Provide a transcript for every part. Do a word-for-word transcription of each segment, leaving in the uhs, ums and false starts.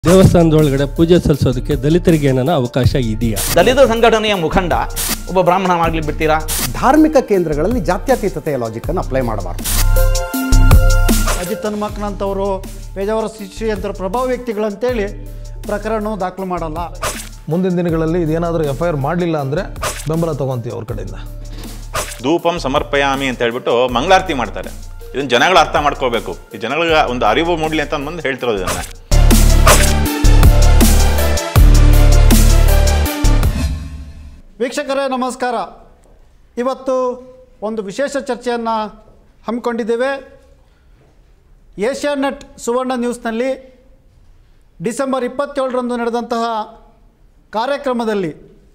ದೇವಸ್ಥಾನದೊಳಗಡೆ ಪೂಜೆ ಸಲ್ಲಿಸೋದಕ್ಕೆ ದಲಿತರಿಗೆ ಏನನ್ನ ಅವಕಾಶ ಇದೆಯಾ? ದಲಿತ ಸಂಘಟನೆಯ ಮುಖಂಡ ಒಬ್ಬ ಬ್ರಾಹ್ಮಣ ಮಾಡ್ಲಿಕ್ಕೆ ಬಿಡ್ತೀರಾ? ಧಾರ್ಮಿಕ ಕೇಂದ್ರಗಳಲ್ಲಿ ಜಾತ್ಯತೀತತೆಯ ಲಾಜಿಕ್ ಅನ್ನು ಅಪ್ಲೈ ಮಾಡಬಾರ್ದು. ಅಜಿತ್ ಹನುಮಕ್ಕನಂತವರು ಪೇಜಾವರ ಶ್ರೀಯಂತರ ಪ್ರಭಾವ ವ್ಯಕ್ತಿಗಳಂತೇಳಿ ಪ್ರಕರಣ ದಾಖಲು ಮಾಡಲ್ಲ. ಮುಂದಿನ ದಿನಗಳಲ್ಲಿ ಇದೇನಾದರೂ ಎಫ್ ಐ ಆರ್ ಮಾಡಲಿಲ್ಲ ಅಂದರೆ ಬೆಂಬಲ ತಗೊಂತೀವಿ ಅವ್ರ ಕಡೆಯಿಂದ. ಧೂಪಂ ಸಮರ್ಪಯಾಮಿ ಅಂತ ಹೇಳ್ಬಿಟ್ಟು ಮಂಗಳಾರತಿ ಮಾಡ್ತಾರೆ. ಇದನ್ನು ಜನಗಳು ಅರ್ಥ ಮಾಡ್ಕೋಬೇಕು. ಈ ಜನಗಳಿಗೆ ಒಂದು ಅರಿವು ಮೂಡಲಿ ಅಂತ ಬಂದು ಹೇಳ್ತಿರೋದು ಇದನ್ನು. ವೀಕ್ಷಕರೇ ನಮಸ್ಕಾರ. ಇವತ್ತು ಒಂದು ವಿಶೇಷ ಚರ್ಚೆಯನ್ನು ಹಮ್ಮಿಕೊಂಡಿದ್ದೇವೆ. ಏಷ್ಯಾನೆಟ್ ಸುವರ್ಣ ನ್ಯೂಸ್ನಲ್ಲಿ ಡಿಸೆಂಬರ್ ಇಪ್ಪತ್ತೇಳರಂದು ನಡೆದಂತಹ ಕಾರ್ಯಕ್ರಮದಲ್ಲಿ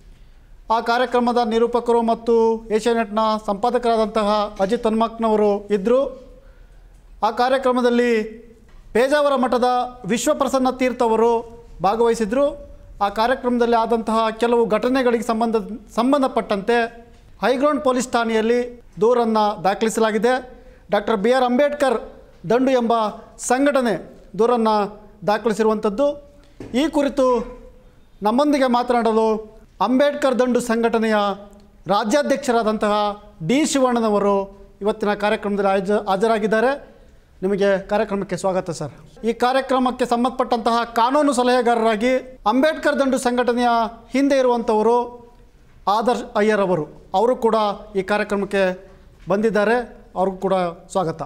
ಆ ಕಾರ್ಯಕ್ರಮದ ನಿರೂಪಕರು ಮತ್ತು ಏಷ್ಯಾನೆಟ್ನ ಸಂಪಾದಕರಾದಂತಹ ಅಜಿತ್ ಹನುಮಕ್ಕನವರು ಇದ್ದರು. ಆ ಕಾರ್ಯಕ್ರಮದಲ್ಲಿ ಪೇಜಾವರ ಮಠದ ವಿಶ್ವಪ್ರಸನ್ನ ತೀರ್ಥವರು ಭಾಗವಹಿಸಿದರು. ಆ ಕಾರ್ಯಕ್ರಮದಲ್ಲಿ ಆದಂತಹ ಕೆಲವು ಘಟನೆಗಳಿಗೆ ಸಂಬಂಧ ಸಂಬಂಧಪಟ್ಟಂತೆ ಹೈಗ್ರೌಂಡ್ ಪೊಲೀಸ್ ಠಾಣೆಯಲ್ಲಿ ದೂರನ್ನು ದಾಖಲಿಸಲಾಗಿದೆ. ಡಾಕ್ಟರ್ ಬಿ ಆರ್ ಅಂಬೇಡ್ಕರ್ ದಂಡು ಎಂಬ ಸಂಘಟನೆ ದೂರನ್ನು ದಾಖಲಿಸಿರುವಂಥದ್ದು. ಈ ಕುರಿತು ನಮ್ಮೊಂದಿಗೆ ಮಾತನಾಡಲು ಅಂಬೇಡ್ಕರ್ ದಂಡು ಸಂಘಟನೆಯ ರಾಜ್ಯಾಧ್ಯಕ್ಷರಾದಂತಹ ಡಿ ಶಿವಣ್ಣನವರು ಇವತ್ತಿನ ಕಾರ್ಯಕ್ರಮದಲ್ಲಿ ಹಾಜ ಹಾಜರಾಗಿದ್ದಾರೆ. ನಿಮಗೆ ಕಾರ್ಯಕ್ರಮಕ್ಕೆ ಸ್ವಾಗತ ಸರ್. ಈ ಕಾರ್ಯಕ್ರಮಕ್ಕೆ ಸಂಬಂಧಪಟ್ಟಂತಹ ಕಾನೂನು ಸಲಹೆಗಾರರಾಗಿ ಅಂಬೇಡ್ಕರ್ ದಂಡು ಸಂಘಟನೆಯ ಹಿಂದೆ ಇರುವಂಥವರು ಆದರ್ಶ್ ಅಯ್ಯರ್ ಅವರು ಅವರು ಕೂಡ ಈ ಕಾರ್ಯಕ್ರಮಕ್ಕೆ ಬಂದಿದ್ದಾರೆ. ಅವ್ರಿಗೂ ಕೂಡ ಸ್ವಾಗತ.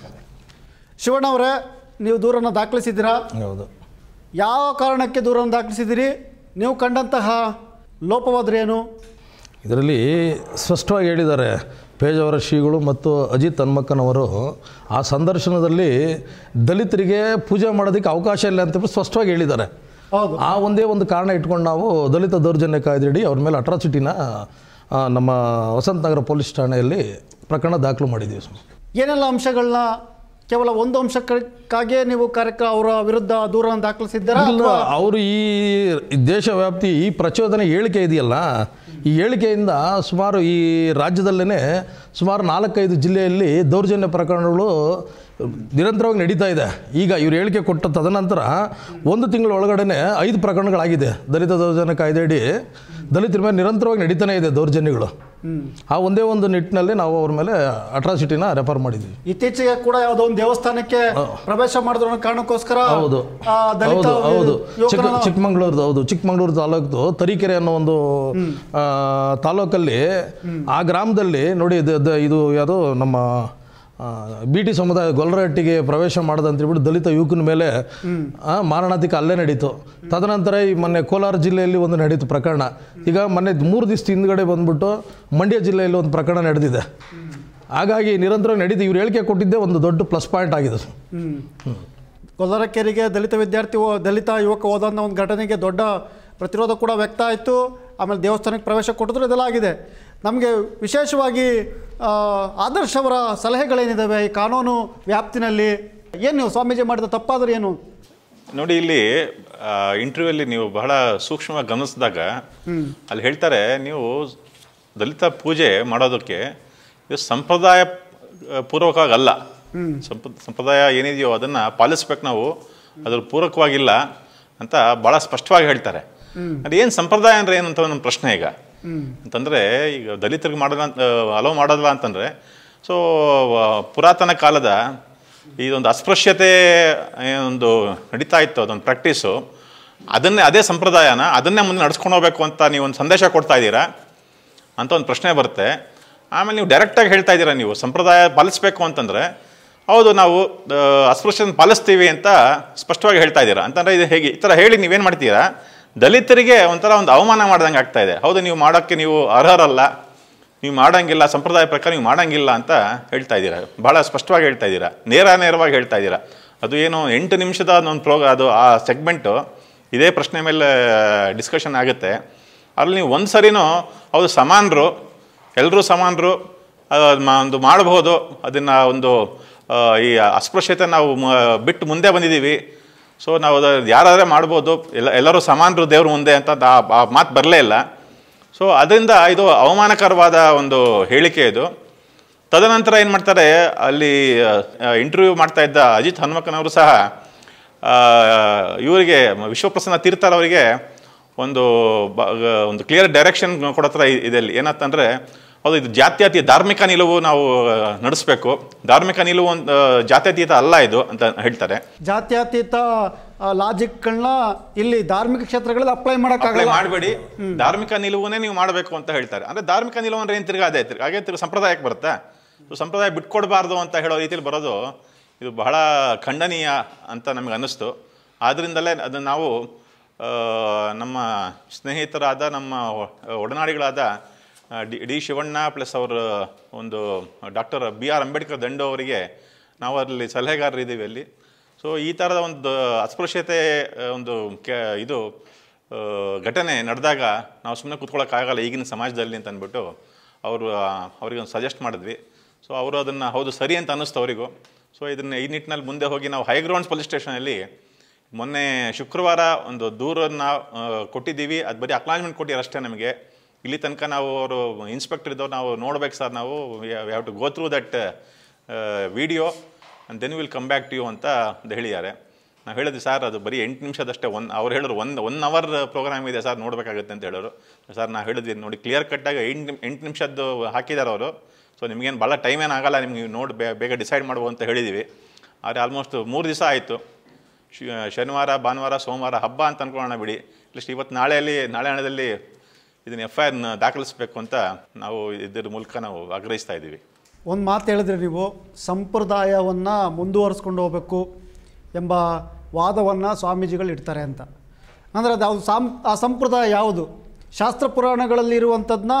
ಶಿವಣ್ಣ ಅವರೇ, ನೀವು ದೂರನ್ನು ದಾಖಲಿಸಿದ್ದೀರಾ? ಹೌದು. ಯಾವ ಕಾರಣಕ್ಕೆ ದೂರನ್ನು ದಾಖಲಿಸಿದ್ದೀರಿ? ನೀವು ಕಂಡಂತಹ ಲೋಪವಾದ್ರೆ ಏನು? ಇದರಲ್ಲಿ ಸ್ಪಷ್ಟವಾಗಿ ಹೇಳಿದ್ದಾರೆ ಪೇಜಾವರ ಶ್ರೀಗಳು ಮತ್ತು ಅಜಿತ್ ಹನುಮಕ್ಕನವರು ಆ ಸಂದರ್ಶನದಲ್ಲಿ ದಲಿತರಿಗೆ ಪೂಜೆ ಮಾಡೋದಕ್ಕೆ ಅವಕಾಶ ಇಲ್ಲ ಅಂತ ಸ್ಪಷ್ಟವಾಗಿ ಹೇಳಿದ್ದಾರೆ. ಹೌದು. ಆ ಒಂದೇ ಒಂದು ಕಾರಣ ಇಟ್ಕೊಂಡು ನಾವು ದಲಿತ ದೌರ್ಜನ್ಯ ಕಾಯ್ದೆಯಡಿ ಅವ್ರ ಮೇಲೆ ಅಟ್ರಾಸಿಟಿನ ನಮ್ಮ ವಸಂತನಗರ ಪೊಲೀಸ್ ಠಾಣೆಯಲ್ಲಿ ಪ್ರಕರಣ ದಾಖಲು ಮಾಡಿದ್ದೀವಿ. ಏನೆಲ್ಲ ಅಂಶಗಳನ್ನ ಕೇವಲ ಒಂದು ಅಂಶಕ್ಕಾಗಿಯೇ ನೀವು ಕಾರ್ಯಕ್ರಮ ಅವರ ವಿರುದ್ಧ ದೂರನ್ನು ದಾಖಲಿಸಿದ್ದೀರಾ? ಇಲ್ಲ, ಅವರು ಈ ದೇಶವ್ಯಾಪ್ತಿ ಈ ಪ್ರಚೋದನೆ ಹೇಳಿಕೆ ಇದೆಯಲ್ಲ, ಈ ಹೇಳಿಕೆಯಿಂದ ಸುಮಾರು ಈ ರಾಜ್ಯದಲ್ಲೇ ಸುಮಾರು ನಾಲ್ಕೈದು ಜಿಲ್ಲೆಯಲ್ಲಿ ದೌರ್ಜನ್ಯ ಪ್ರಕರಣಗಳು ನಿರಂತರವಾಗಿ ನಡೀತಾ ಇದೆ. ಈಗ ಇವ್ರು ಹೇಳಿಕೆ ಕೊಟ್ಟ ತದನಂತರ ಒಂದು ತಿಂಗಳ ಒಳಗಡೆ ಐದು ಪ್ರಕರಣಗಳಾಗಿದೆ. ದಲಿತ ದೌರ್ಜನ್ಯ ಕಾಯ್ದೆಯಡಿ ದಲಿತರ ಮೇಲೆ ನಿರಂತರವಾಗಿ ನಡೀತಾನೆ ಇದೆ ದೌರ್ಜನ್ಯಗಳು. ಆ ಒಂದೇ ಒಂದು ನಿಟ್ಟಿನಲ್ಲಿ ನಾವು ಅವ್ರ ಮೇಲೆ ಅಟ್ರಾಸಿಟಿನ ರೆಫರ್ ಮಾಡಿದ್ವಿ. ಇತ್ತೀಚೆಗೆ ಕೂಡ ಯಾವುದೋ ಒಂದು ದೇವಸ್ಥಾನಕ್ಕೆ ಪ್ರವೇಶ ಮಾಡಿದ್ರು ಕಾರಣಕ್ಕೋಸ್ಕರ ಹೌದು ಹೌದು ಹೌದು ಚಿಕ್ಕ ಚಿಕ್ಕಮಂಗ್ಳೂರ್ದು ಹೌದು ಚಿಕ್ಕಮಂಗ್ಳೂರು ತಾಲೂಕು ತರೀಕೆರೆ ಅನ್ನೋ ಒಂದು ತಾಲೂಕಲ್ಲಿ ಆ ಗ್ರಾಮದಲ್ಲಿ ನೋಡಿ ಇದು ಯಾವುದು ನಮ್ಮ ಬಿ ಟಿ ಸಮುದಾಯ ಗೊಲ್ಲರಹಟ್ಟಿಗೆ ಪ್ರವೇಶ ಮಾಡೋದಂತೇಳ್ಬಿಟ್ಟು ದಲಿತ ಯುವಕನ ಮೇಲೆ ಮಾರಣಾಂತಿಕ ಹಲ್ಲೆ ನಡೀತು. ತದನಂತರ ಈ ಮೊನ್ನೆ ಕೋಲಾರ ಜಿಲ್ಲೆಯಲ್ಲಿ ಒಂದು ನಡೀತು ಪ್ರಕರಣ. ಈಗ ಮೊನ್ನೆ ಮೂರು ದಿವಸ ಹಿಂದ್ಗಡೆ ಬಂದ್ಬಿಟ್ಟು ಮಂಡ್ಯ ಜಿಲ್ಲೆಯಲ್ಲಿ ಒಂದು ಪ್ರಕರಣ ನಡೆದಿದೆ. ಹಾಗಾಗಿ ನಿರಂತರ ನಡೀತು. ಇವ್ರು ಹೇಳಿಕೆ ಕೊಟ್ಟಿದ್ದೇ ಒಂದು ದೊಡ್ಡ ಪ್ಲಸ್ ಪಾಯಿಂಟ್ ಆಗಿದೆ. ಗೊಲ್ಲರಕೆರೆಗೆ ದಲಿತ ವಿದ್ಯಾರ್ಥಿ ದಲಿತ ಯುವಕ ಹೋದಂಥ ಒಂದು ಘಟನೆಗೆ ದೊಡ್ಡ ಪ್ರತಿರೋಧ ಕೂಡ ವ್ಯಕ್ತ ಆಯಿತು. ಆಮೇಲೆ ದೇವಸ್ಥಾನಕ್ಕೆ ಪ್ರವೇಶ ಕೊಟ್ಟಿದ್ರು, ಇದೆಲ್ಲ ಆಗಿದೆ. ನಮಗೆ ವಿಶೇಷವಾಗಿ ಆದರ್ಶ್ ಅವರ ಸಲಹೆಗಳೇನಿದ್ದಾವೆ ಈ ಕಾನೂನು ವ್ಯಾಪ್ತಿನಲ್ಲಿ? ಏನು ನೀವು ಸ್ವಾಮೀಜಿ ಮಾಡಿದ ತಪ್ಪಾದ್ರೆ ಏನು? ನೋಡಿ, ಇಲ್ಲಿ ಇಂಟರ್ವ್ಯೂಲ್ಲಿ ನೀವು ಬಹಳ ಸೂಕ್ಷ್ಮವಾಗಿ ಗಮನಿಸಿದಾಗ ಅಲ್ಲಿ ಹೇಳ್ತಾರೆ, ನೀವು ದಲಿತ ಪೂಜೆ ಮಾಡೋದಕ್ಕೆ ಇದು ಸಂಪ್ರದಾಯ ಪೂರ್ವಕವಾಗಲ್ಲ. ಸಂಪ ಸಂಪ್ರದಾಯ ಏನಿದೆಯೋ ಅದನ್ನು ಪಾಲಿಸ್ಬೇಕು ನಾವು, ಅದ್ರ ಪೂರಕವಾಗಿಲ್ಲ ಅಂತ ಭಾಳ ಸ್ಪಷ್ಟವಾಗಿ ಹೇಳ್ತಾರೆ. ಅದು ಏನು ಸಂಪ್ರದಾಯ ಅಂದರೆ ಏನು ಅಂತ ನಮ್ಮ ಪ್ರಶ್ನೆ ಈಗ ಅಂತಂದರೆ, ಈಗ ದಲಿತರಿಗೆ ಮಾಡೋಲ್ಲ ಅಲೋ ಮಾಡೋಲ್ಲ ಅಂತಂದರೆ, ಸೊ ಪುರಾತನ ಕಾಲದ ಇದೊಂದು ಅಸ್ಪೃಶ್ಯತೆ ಒಂದು ನಡೀತಾ ಇತ್ತು, ಅದೊಂದು ಪ್ರಾಕ್ಟೀಸು, ಅದನ್ನೇ ಅದೇ ಸಂಪ್ರದಾಯನ ಅದನ್ನೇ ಮುಂದೆ ನಡ್ಸ್ಕೊಂಡು ಹೋಗ್ಬೇಕು ಅಂತ ನೀವು ಒಂದು ಸಂದೇಶ ಕೊಡ್ತಾ ಇದ್ದೀರಾ ಅಂತ ಒಂದು ಪ್ರಶ್ನೆ ಬರುತ್ತೆ. ಆಮೇಲೆ ನೀವು ಡೈರೆಕ್ಟಾಗಿ ಹೇಳ್ತಾ ಇದ್ದೀರಾ, ನೀವು ಸಂಪ್ರದಾಯ ಪಾಲಿಸ್ಬೇಕು ಅಂತಂದರೆ ಹೌದು ನಾವು ಅಸ್ಪೃಶ್ಯತೆ ಪಾಲಿಸ್ತೀವಿ ಅಂತ ಸ್ಪಷ್ಟವಾಗಿ ಹೇಳ್ತಾ ಇದ್ದೀರಾ. ಅಂತಂದರೆ ಇದು ಹೇಗೆ ಈ ಥರ ಹೇಳಿ ನೀವೇನು ಮಾಡ್ತೀರಾ, ದಲಿತರಿಗೆ ಒಂಥರ ಒಂದು ಅವಮಾನ ಮಾಡ್ದಂಗೆ ಆಗ್ತಾ ಇದೆ. ಹೌದು, ನೀವು ಮಾಡೋಕ್ಕೆ ನೀವು ಅರ್ಹರಲ್ಲ, ನೀವು ಮಾಡೋಂಗಿಲ್ಲ, ಸಂಪ್ರದಾಯ ಪ್ರಕಾರ ನೀವು ಮಾಡೋಂಗಿಲ್ಲ ಅಂತ ಹೇಳ್ತಾ ಇದ್ದೀರಾ. ಭಾಳ ಸ್ಪಷ್ಟವಾಗಿ ಹೇಳ್ತಾ ಇದ್ದೀರಾ, ನೇರ ನೇರವಾಗಿ ಹೇಳ್ತಾ ಇದ್ದೀರಾ. ಅದು ಏನು ಎಂಟು ನಿಮಿಷದ ಒಂದು ಪ್ರೋಗ್ರಾ ಅದು ಆ ಸೆಗ್ಮೆಂಟು ಇದೇ ಪ್ರಶ್ನೆ ಮೇಲೆ ಡಿಸ್ಕಷನ್ ಆಗುತ್ತೆ. ಅಲ್ಲಿ ನೀವು ಒಂದು ಸರಿನೂ ಹೌದು ಸಮಾನರು, ಎಲ್ಲರೂ ಸಮಾನರು, ಒಂದು ಮಾಡಬಹುದು, ಅದನ್ನು ಒಂದು ಈ ಅಸ್ಪೃಶ್ಯತೆ ನಾವು ಬಿಟ್ಟು ಮುಂದೆ ಬಂದಿದ್ದೀವಿ, ಸೊ ನಾವು ಅದು ಯಾರಾದರೆ ಮಾಡ್ಬೋದು, ಎಲ್ಲ ಎಲ್ಲರೂ ಸಮಾನರು ದೇವ್ರ ಮುಂದೆ ಅಂತ ಆ ಮಾತು ಬರಲೇ ಇಲ್ಲ. ಸೊ ಅದರಿಂದ ಇದು ಅವಮಾನಕರವಾದ ಒಂದು ಹೇಳಿಕೆ ಇದು. ತದನಂತರ ಏನು ಮಾಡ್ತಾರೆ, ಅಲ್ಲಿ ಇಂಟರ್ವ್ಯೂ ಮಾಡ್ತಾ ಇದ್ದ ಅಜಿತ್ ಹನುಮಕ್ಕನವರು ಸಹ ಇವರಿಗೆ ವಿಶ್ವಪ್ರಸನ್ನ ತೀರ್ಥರ್ ಅವರಿಗೆ ಒಂದು ಬ ಒಂದು ಕ್ಲಿಯರ್ ಡೈರೆಕ್ಷನ್ ಕೊಡೋ ಥರ ಇದೆಲ್ಲಿ ಏನಂತಂದರೆ ಹೌದು ಇದು ಜಾತ್ಯತೀತ ಧಾರ್ಮಿಕ ನಿಲುವು ನಾವು ನಡೆಸಬೇಕು, ಧಾರ್ಮಿಕ ನಿಲುವು ಒಂದು ಜಾತ್ಯತೀತ ಅಲ್ಲ ಇದು ಅಂತ ಹೇಳ್ತಾರೆ. ಜಾತ್ಯತೀತ ಲಾಜಿಕ್ಗಳನ್ನ ಇಲ್ಲಿ ಧಾರ್ಮಿಕ ಕ್ಷೇತ್ರಗಳಲ್ಲಿ ಅಪ್ಲೈ ಮಾಡೋಕ್ಕಾಗಲ್ಲ, ಮಾಡಬೇಡಿ, ಧಾರ್ಮಿಕ ನಿಲುವನ್ನೇ ನೀವು ಮಾಡಬೇಕು ಅಂತ ಹೇಳ್ತಾರೆ. ಅಂದರೆ ಧಾರ್ಮಿಕ ನಿಲುವು ಅಂದ್ರೆ ಏನು ತಿರ್ಗಾ ಅದೇ ತಿರ್ಗಿ ಹಾಗೆ ತಿರ್ಗಿ ಸಂಪ್ರದಾಯಕ್ಕೆ ಬರುತ್ತೆ. ಸೊ ಸಂಪ್ರದಾಯ ಬಿಟ್ಕೊಡ್ಬಾರ್ದು ಅಂತ ಹೇಳೋ ರೀತಿಯಲ್ಲಿ ಬರೋದು ಇದು ಬಹಳ ಖಂಡನೀಯ ಅಂತ ನಮಗೆ ಅನ್ನಿಸ್ತು. ಆದ್ದರಿಂದಲೇ ಅದನ್ನು ನಾವು ನಮ್ಮ ಸ್ನೇಹಿತರಾದ ನಮ್ಮ ಒಡನಾಡಿಗಳಾದ ಡಿ ಡಿ ಶಿವಣ್ಣ ಪ್ಲಸ್ ಅವರು ಒಂದು ಡಾಕ್ಟರ್ ಬಿ ಆರ್ ಅಂಬೇಡ್ಕರ್ ದಂಡು ಅವರಿಗೆ ನಾವು ಅಲ್ಲಿ ಸಲಹೆಗಾರರಿದ್ದೀವಿ ಅಲ್ಲಿ. ಸೊ ಈ ಥರದ ಒಂದು ಅಸ್ಪೃಶ್ಯತೆ ಒಂದು ಕೆ ಇದು ಘಟನೆ ನಡೆದಾಗ ನಾವು ಸುಮ್ಮನೆ ಕೂತ್ಕೊಳ್ಳೋಕ್ಕಾಗಲ್ಲ ಈಗಿನ ಸಮಾಜದಲ್ಲಿ ಅಂತ ಅಂದ್ಬಿಟ್ಟು ಅವರು ಅವರಿಗೆ ಒಂದು ಸಜೆಸ್ಟ್ ಮಾಡಿದ್ವಿ. ಸೊ ಅವರು ಅದನ್ನು ಹೌದು ಸರಿ ಅಂತ ಅನ್ನಿಸ್ತು ಅವರಿಗೂ. ಸೊ ಇದನ್ನು ಈ ನಿಟ್ಟಿನಲ್ಲಿ ಮುಂದೆ ಹೋಗಿ ನಾವು ಹೈಗ್ರೌಂಡ್ಸ್ ಪೊಲೀಸ್ ಸ್ಟೇಷನಲ್ಲಿ ಮೊನ್ನೆ ಶುಕ್ರವಾರ ಒಂದು ದೂರನ್ನು ಕೊಟ್ಟಿದ್ದೀವಿ. ಅದು ಬರೀ ಅಕ್ನಾಲಜ್ಮೆಂಟ್ ಕೊಟ್ಟಿದ್ದಾರೆ ಅಷ್ಟೇ ನಮಗೆ. ಇಲ್ಲಿ ತನಕ ನಾವು ಅವರು ಇನ್ಸ್ಪೆಕ್ಟರ್ ಇದ್ದವ್ರು ನಾವು ನೋಡ್ಬೇಕು ಸರ್, ನಾವು we have to go through that video and then will come back to you ಅಂತ ಹೇಳಿದ್ದಾರೆ. ನಾವು ಹೇಳಿದ್ವಿ ಸರ್ ಅದು ಬರೀ ಎಂಟು ನಿಮಿಷದಷ್ಟೇ, ಒನ್ ಅವ್ರು ಹೇಳೋರು ಒಂದು ಒನ್ ಅವರ್ ಪ್ರೋಗ್ರಾಮ್ ಇದೆ ಸರ್ ನೋಡಬೇಕಾಗುತ್ತೆ ಅಂತ ಹೇಳೋರು. ಸರ್ ನಾವು ಹೇಳಿದ್ವಿ ನೋಡಿ ಕ್ಲಿಯರ್ ಕಟ್ಟಾಗಿ ಎಂಟು ಎಂಟು ನಿಮಿಷದ್ದು ಹಾಕಿದ್ದಾರೆ ಅವರು. ಸೊ ನಿಮಗೇನು ಭಾಳ ಟೈಮ್ ಏನು ಆಗೋಲ್ಲ, ನಿಮ್ಗೆ ನೋಡಿ ಬೇ ಬೇಗ ಡಿಸೈಡ್ ಮಾಡ್ಬೋದು ಅಂತ ಹೇಳಿದ್ದೀವಿ. ಆದರೆ ಆಲ್ಮೋಸ್ಟ್ ಮೂರು ದಿವಸ ಆಯಿತು. ಶನಿವಾರ ಭಾನುವಾರ ಸೋಮವಾರ ಹಬ್ಬ ಅಂತ ಅಂದ್ಕೊಳ್ಳೋಣ ಬಿಡಿ, ಅಟ್ಲೀಸ್ಟ್ ಇವತ್ತು ನಾಳೆಯಲ್ಲಿ ನಾಳೆ ಹಣದಲ್ಲಿ ಇದನ್ನು ಎಫ್ ಐ ಆರ್ನ ದಾಖಲಿಸಬೇಕು ಅಂತ ನಾವು ಇದರ ಮೂಲಕ ನಾವು ಆಗ್ರಹಿಸ್ತಾ ಇದ್ದೀವಿ. ಒಂದು ಮಾತು ಹೇಳಿದ್ರೆ ನೀವು ಸಂಪ್ರದಾಯವನ್ನು ಮುಂದುವರಿಸ್ಕೊಂಡು ಹೋಗಬೇಕು ಎಂಬ ವಾದವನ್ನು ಸ್ವಾಮೀಜಿಗಳು ಇಡ್ತಾರೆ ಅಂತ. ಅಂದರೆ ಅದು ಯಾವುದು ಸಾಂ ಆ ಸಂಪ್ರದಾಯ ಯಾವುದು ಶಾಸ್ತ್ರ ಪುರಾಣಗಳಲ್ಲಿ ಇರುವಂಥದ್ದನ್ನ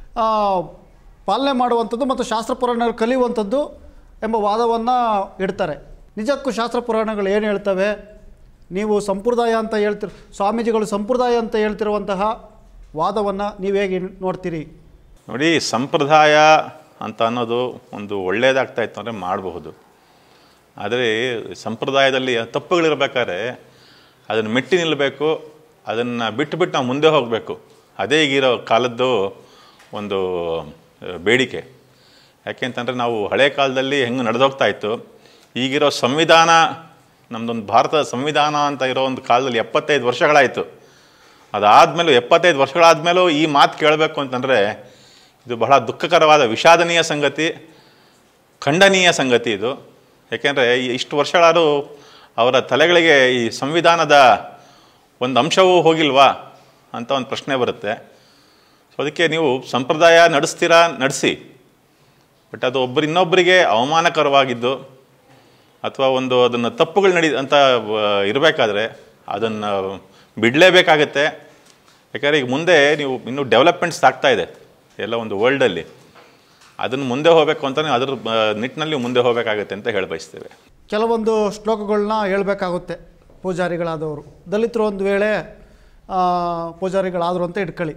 ಪಾಲನೆ ಮಾಡುವಂಥದ್ದು ಮತ್ತು ಶಾಸ್ತ್ರ ಪುರಾಣಗಳು ಕಲಿಯುವಂಥದ್ದು ಎಂಬ ವಾದವನ್ನು ಇಡ್ತಾರೆ. ನಿಜಕ್ಕೂ ಶಾಸ್ತ್ರ ಪುರಾಣಗಳು ಏನು ಹೇಳ್ತವೆ? ನೀವು ಸಂಪ್ರದಾಯ ಅಂತ ಹೇಳ್ತಿರೋ ಸ್ವಾಮೀಜಿಗಳು ಸಂಪ್ರದಾಯ ಅಂತ ಹೇಳ್ತಿರುವಂತಹ ವಾದವನ್ನು ನೀವು ಹೇಗೆ ನೋಡ್ತೀರಿ? ನೋಡಿ, ಸಂಪ್ರದಾಯ ಅಂತ ಅನ್ನೋದು ಒಂದು ಒಳ್ಳೆಯದಾಗ್ತಾ ಇತ್ತು ಅಂದರೆ ಮಾಡಬಹುದು. ಆದರೆ ಸಂಪ್ರದಾಯದಲ್ಲಿ ತಪ್ಪುಗಳಿರ್ಬೇಕಾದ್ರೆ ಅದನ್ನು ಮೆಟ್ಟಿ ನಿಲ್ಲಬೇಕು, ಅದನ್ನು ಬಿಟ್ಟು ಬಿಟ್ಟು ನಾವು ಮುಂದೆ ಹೋಗಬೇಕು. ಅದೇ ಈಗಿರೋ ಕಾಲದ್ದು ಒಂದು ಬೇಡಿಕೆ. ಯಾಕೆಂತಂದರೆ ನಾವು ಹಳೆ ಕಾಲದಲ್ಲಿ ಹೆಂಗೆ ನಡೆದೋಗ್ತಾ ಇತ್ತು, ಈಗಿರೋ ಸಂವಿಧಾನ ನಮ್ಮದೊಂದು ಭಾರತದ ಸಂವಿಧಾನ ಅಂತ ಇರೋ ಒಂದು ಕಾಲದಲ್ಲಿ ಎಪ್ಪತ್ತೈದು ವರ್ಷಗಳಾಯಿತು. ಅದಾದಮೇಲೂ ಎಪ್ಪತ್ತೈದು ವರ್ಷಗಳಾದಮೇಲೂ ಈ ಮಾತು ಕೇಳಬೇಕು ಅಂತಂದರೆ ಇದು ಬಹಳ ದುಃಖಕರವಾದ ವಿಷಾದನೀಯ ಸಂಗತಿ, ಖಂಡನೀಯ ಸಂಗತಿ ಇದು. ಯಾಕೆಂದರೆ ಇಷ್ಟು ವರ್ಷಗಳಾದರೂ ಅವರ ತಲೆಗಳಿಗೆ ಈ ಸಂವಿಧಾನದ ಒಂದು ಅಂಶವೂ ಹೋಗಿಲ್ವಾ ಅಂತ ಒಂದು ಪ್ರಶ್ನೆ ಬರುತ್ತೆ. ಸೊ ಅದಕ್ಕೆ ನೀವು ಸಂಪ್ರದಾಯ ನಡೆಸ್ತೀರಾ ನಡೆಸಿ, ಬಟ್ ಅದು ಒಬ್ಬರು ಇನ್ನೊಬ್ಬರಿಗೆ ಅವಮಾನಕರವಾಗಿದ್ದು ಅಥವಾ ಒಂದು ಅದನ್ನು ತಪ್ಪುಗಳು ನಡಿ ಅಂತ ಇರಬೇಕಾದ್ರೆ ಅದನ್ನು ಬಿಡಲೇಬೇಕಾಗತ್ತೆ. ಯಾಕಂದರೆ ಈಗ ಮುಂದೆ ನೀವು ಇನ್ನೂ ಡೆವಲಪ್ಮೆಂಟ್ಸ್ ಆಗ್ತಾ ಇದೆ ಎಲ್ಲ ಒಂದು ವರ್ಲ್ಡಲ್ಲಿ, ಅದನ್ನು ಮುಂದೆ ಹೋಗಬೇಕು ಅಂತ ಅದ್ರ ನಿಟ್ಟಿನಲ್ಲಿ ಮುಂದೆ ಹೋಗಬೇಕಾಗತ್ತೆ ಅಂತ ಹೇಳಿ ಬಯಸ್ತೇವೆ. ಕೆಲವೊಂದು ಶ್ಲೋಕಗಳನ್ನ ಹೇಳಬೇಕಾಗುತ್ತೆ ಪೂಜಾರಿಗಳಾದವರು. ದಲಿತರು ಒಂದು ವೇಳೆ ಪೂಜಾರಿಗಳಾದರು ಅಂತ ಇಟ್ಕೊಳ್ಳಿ,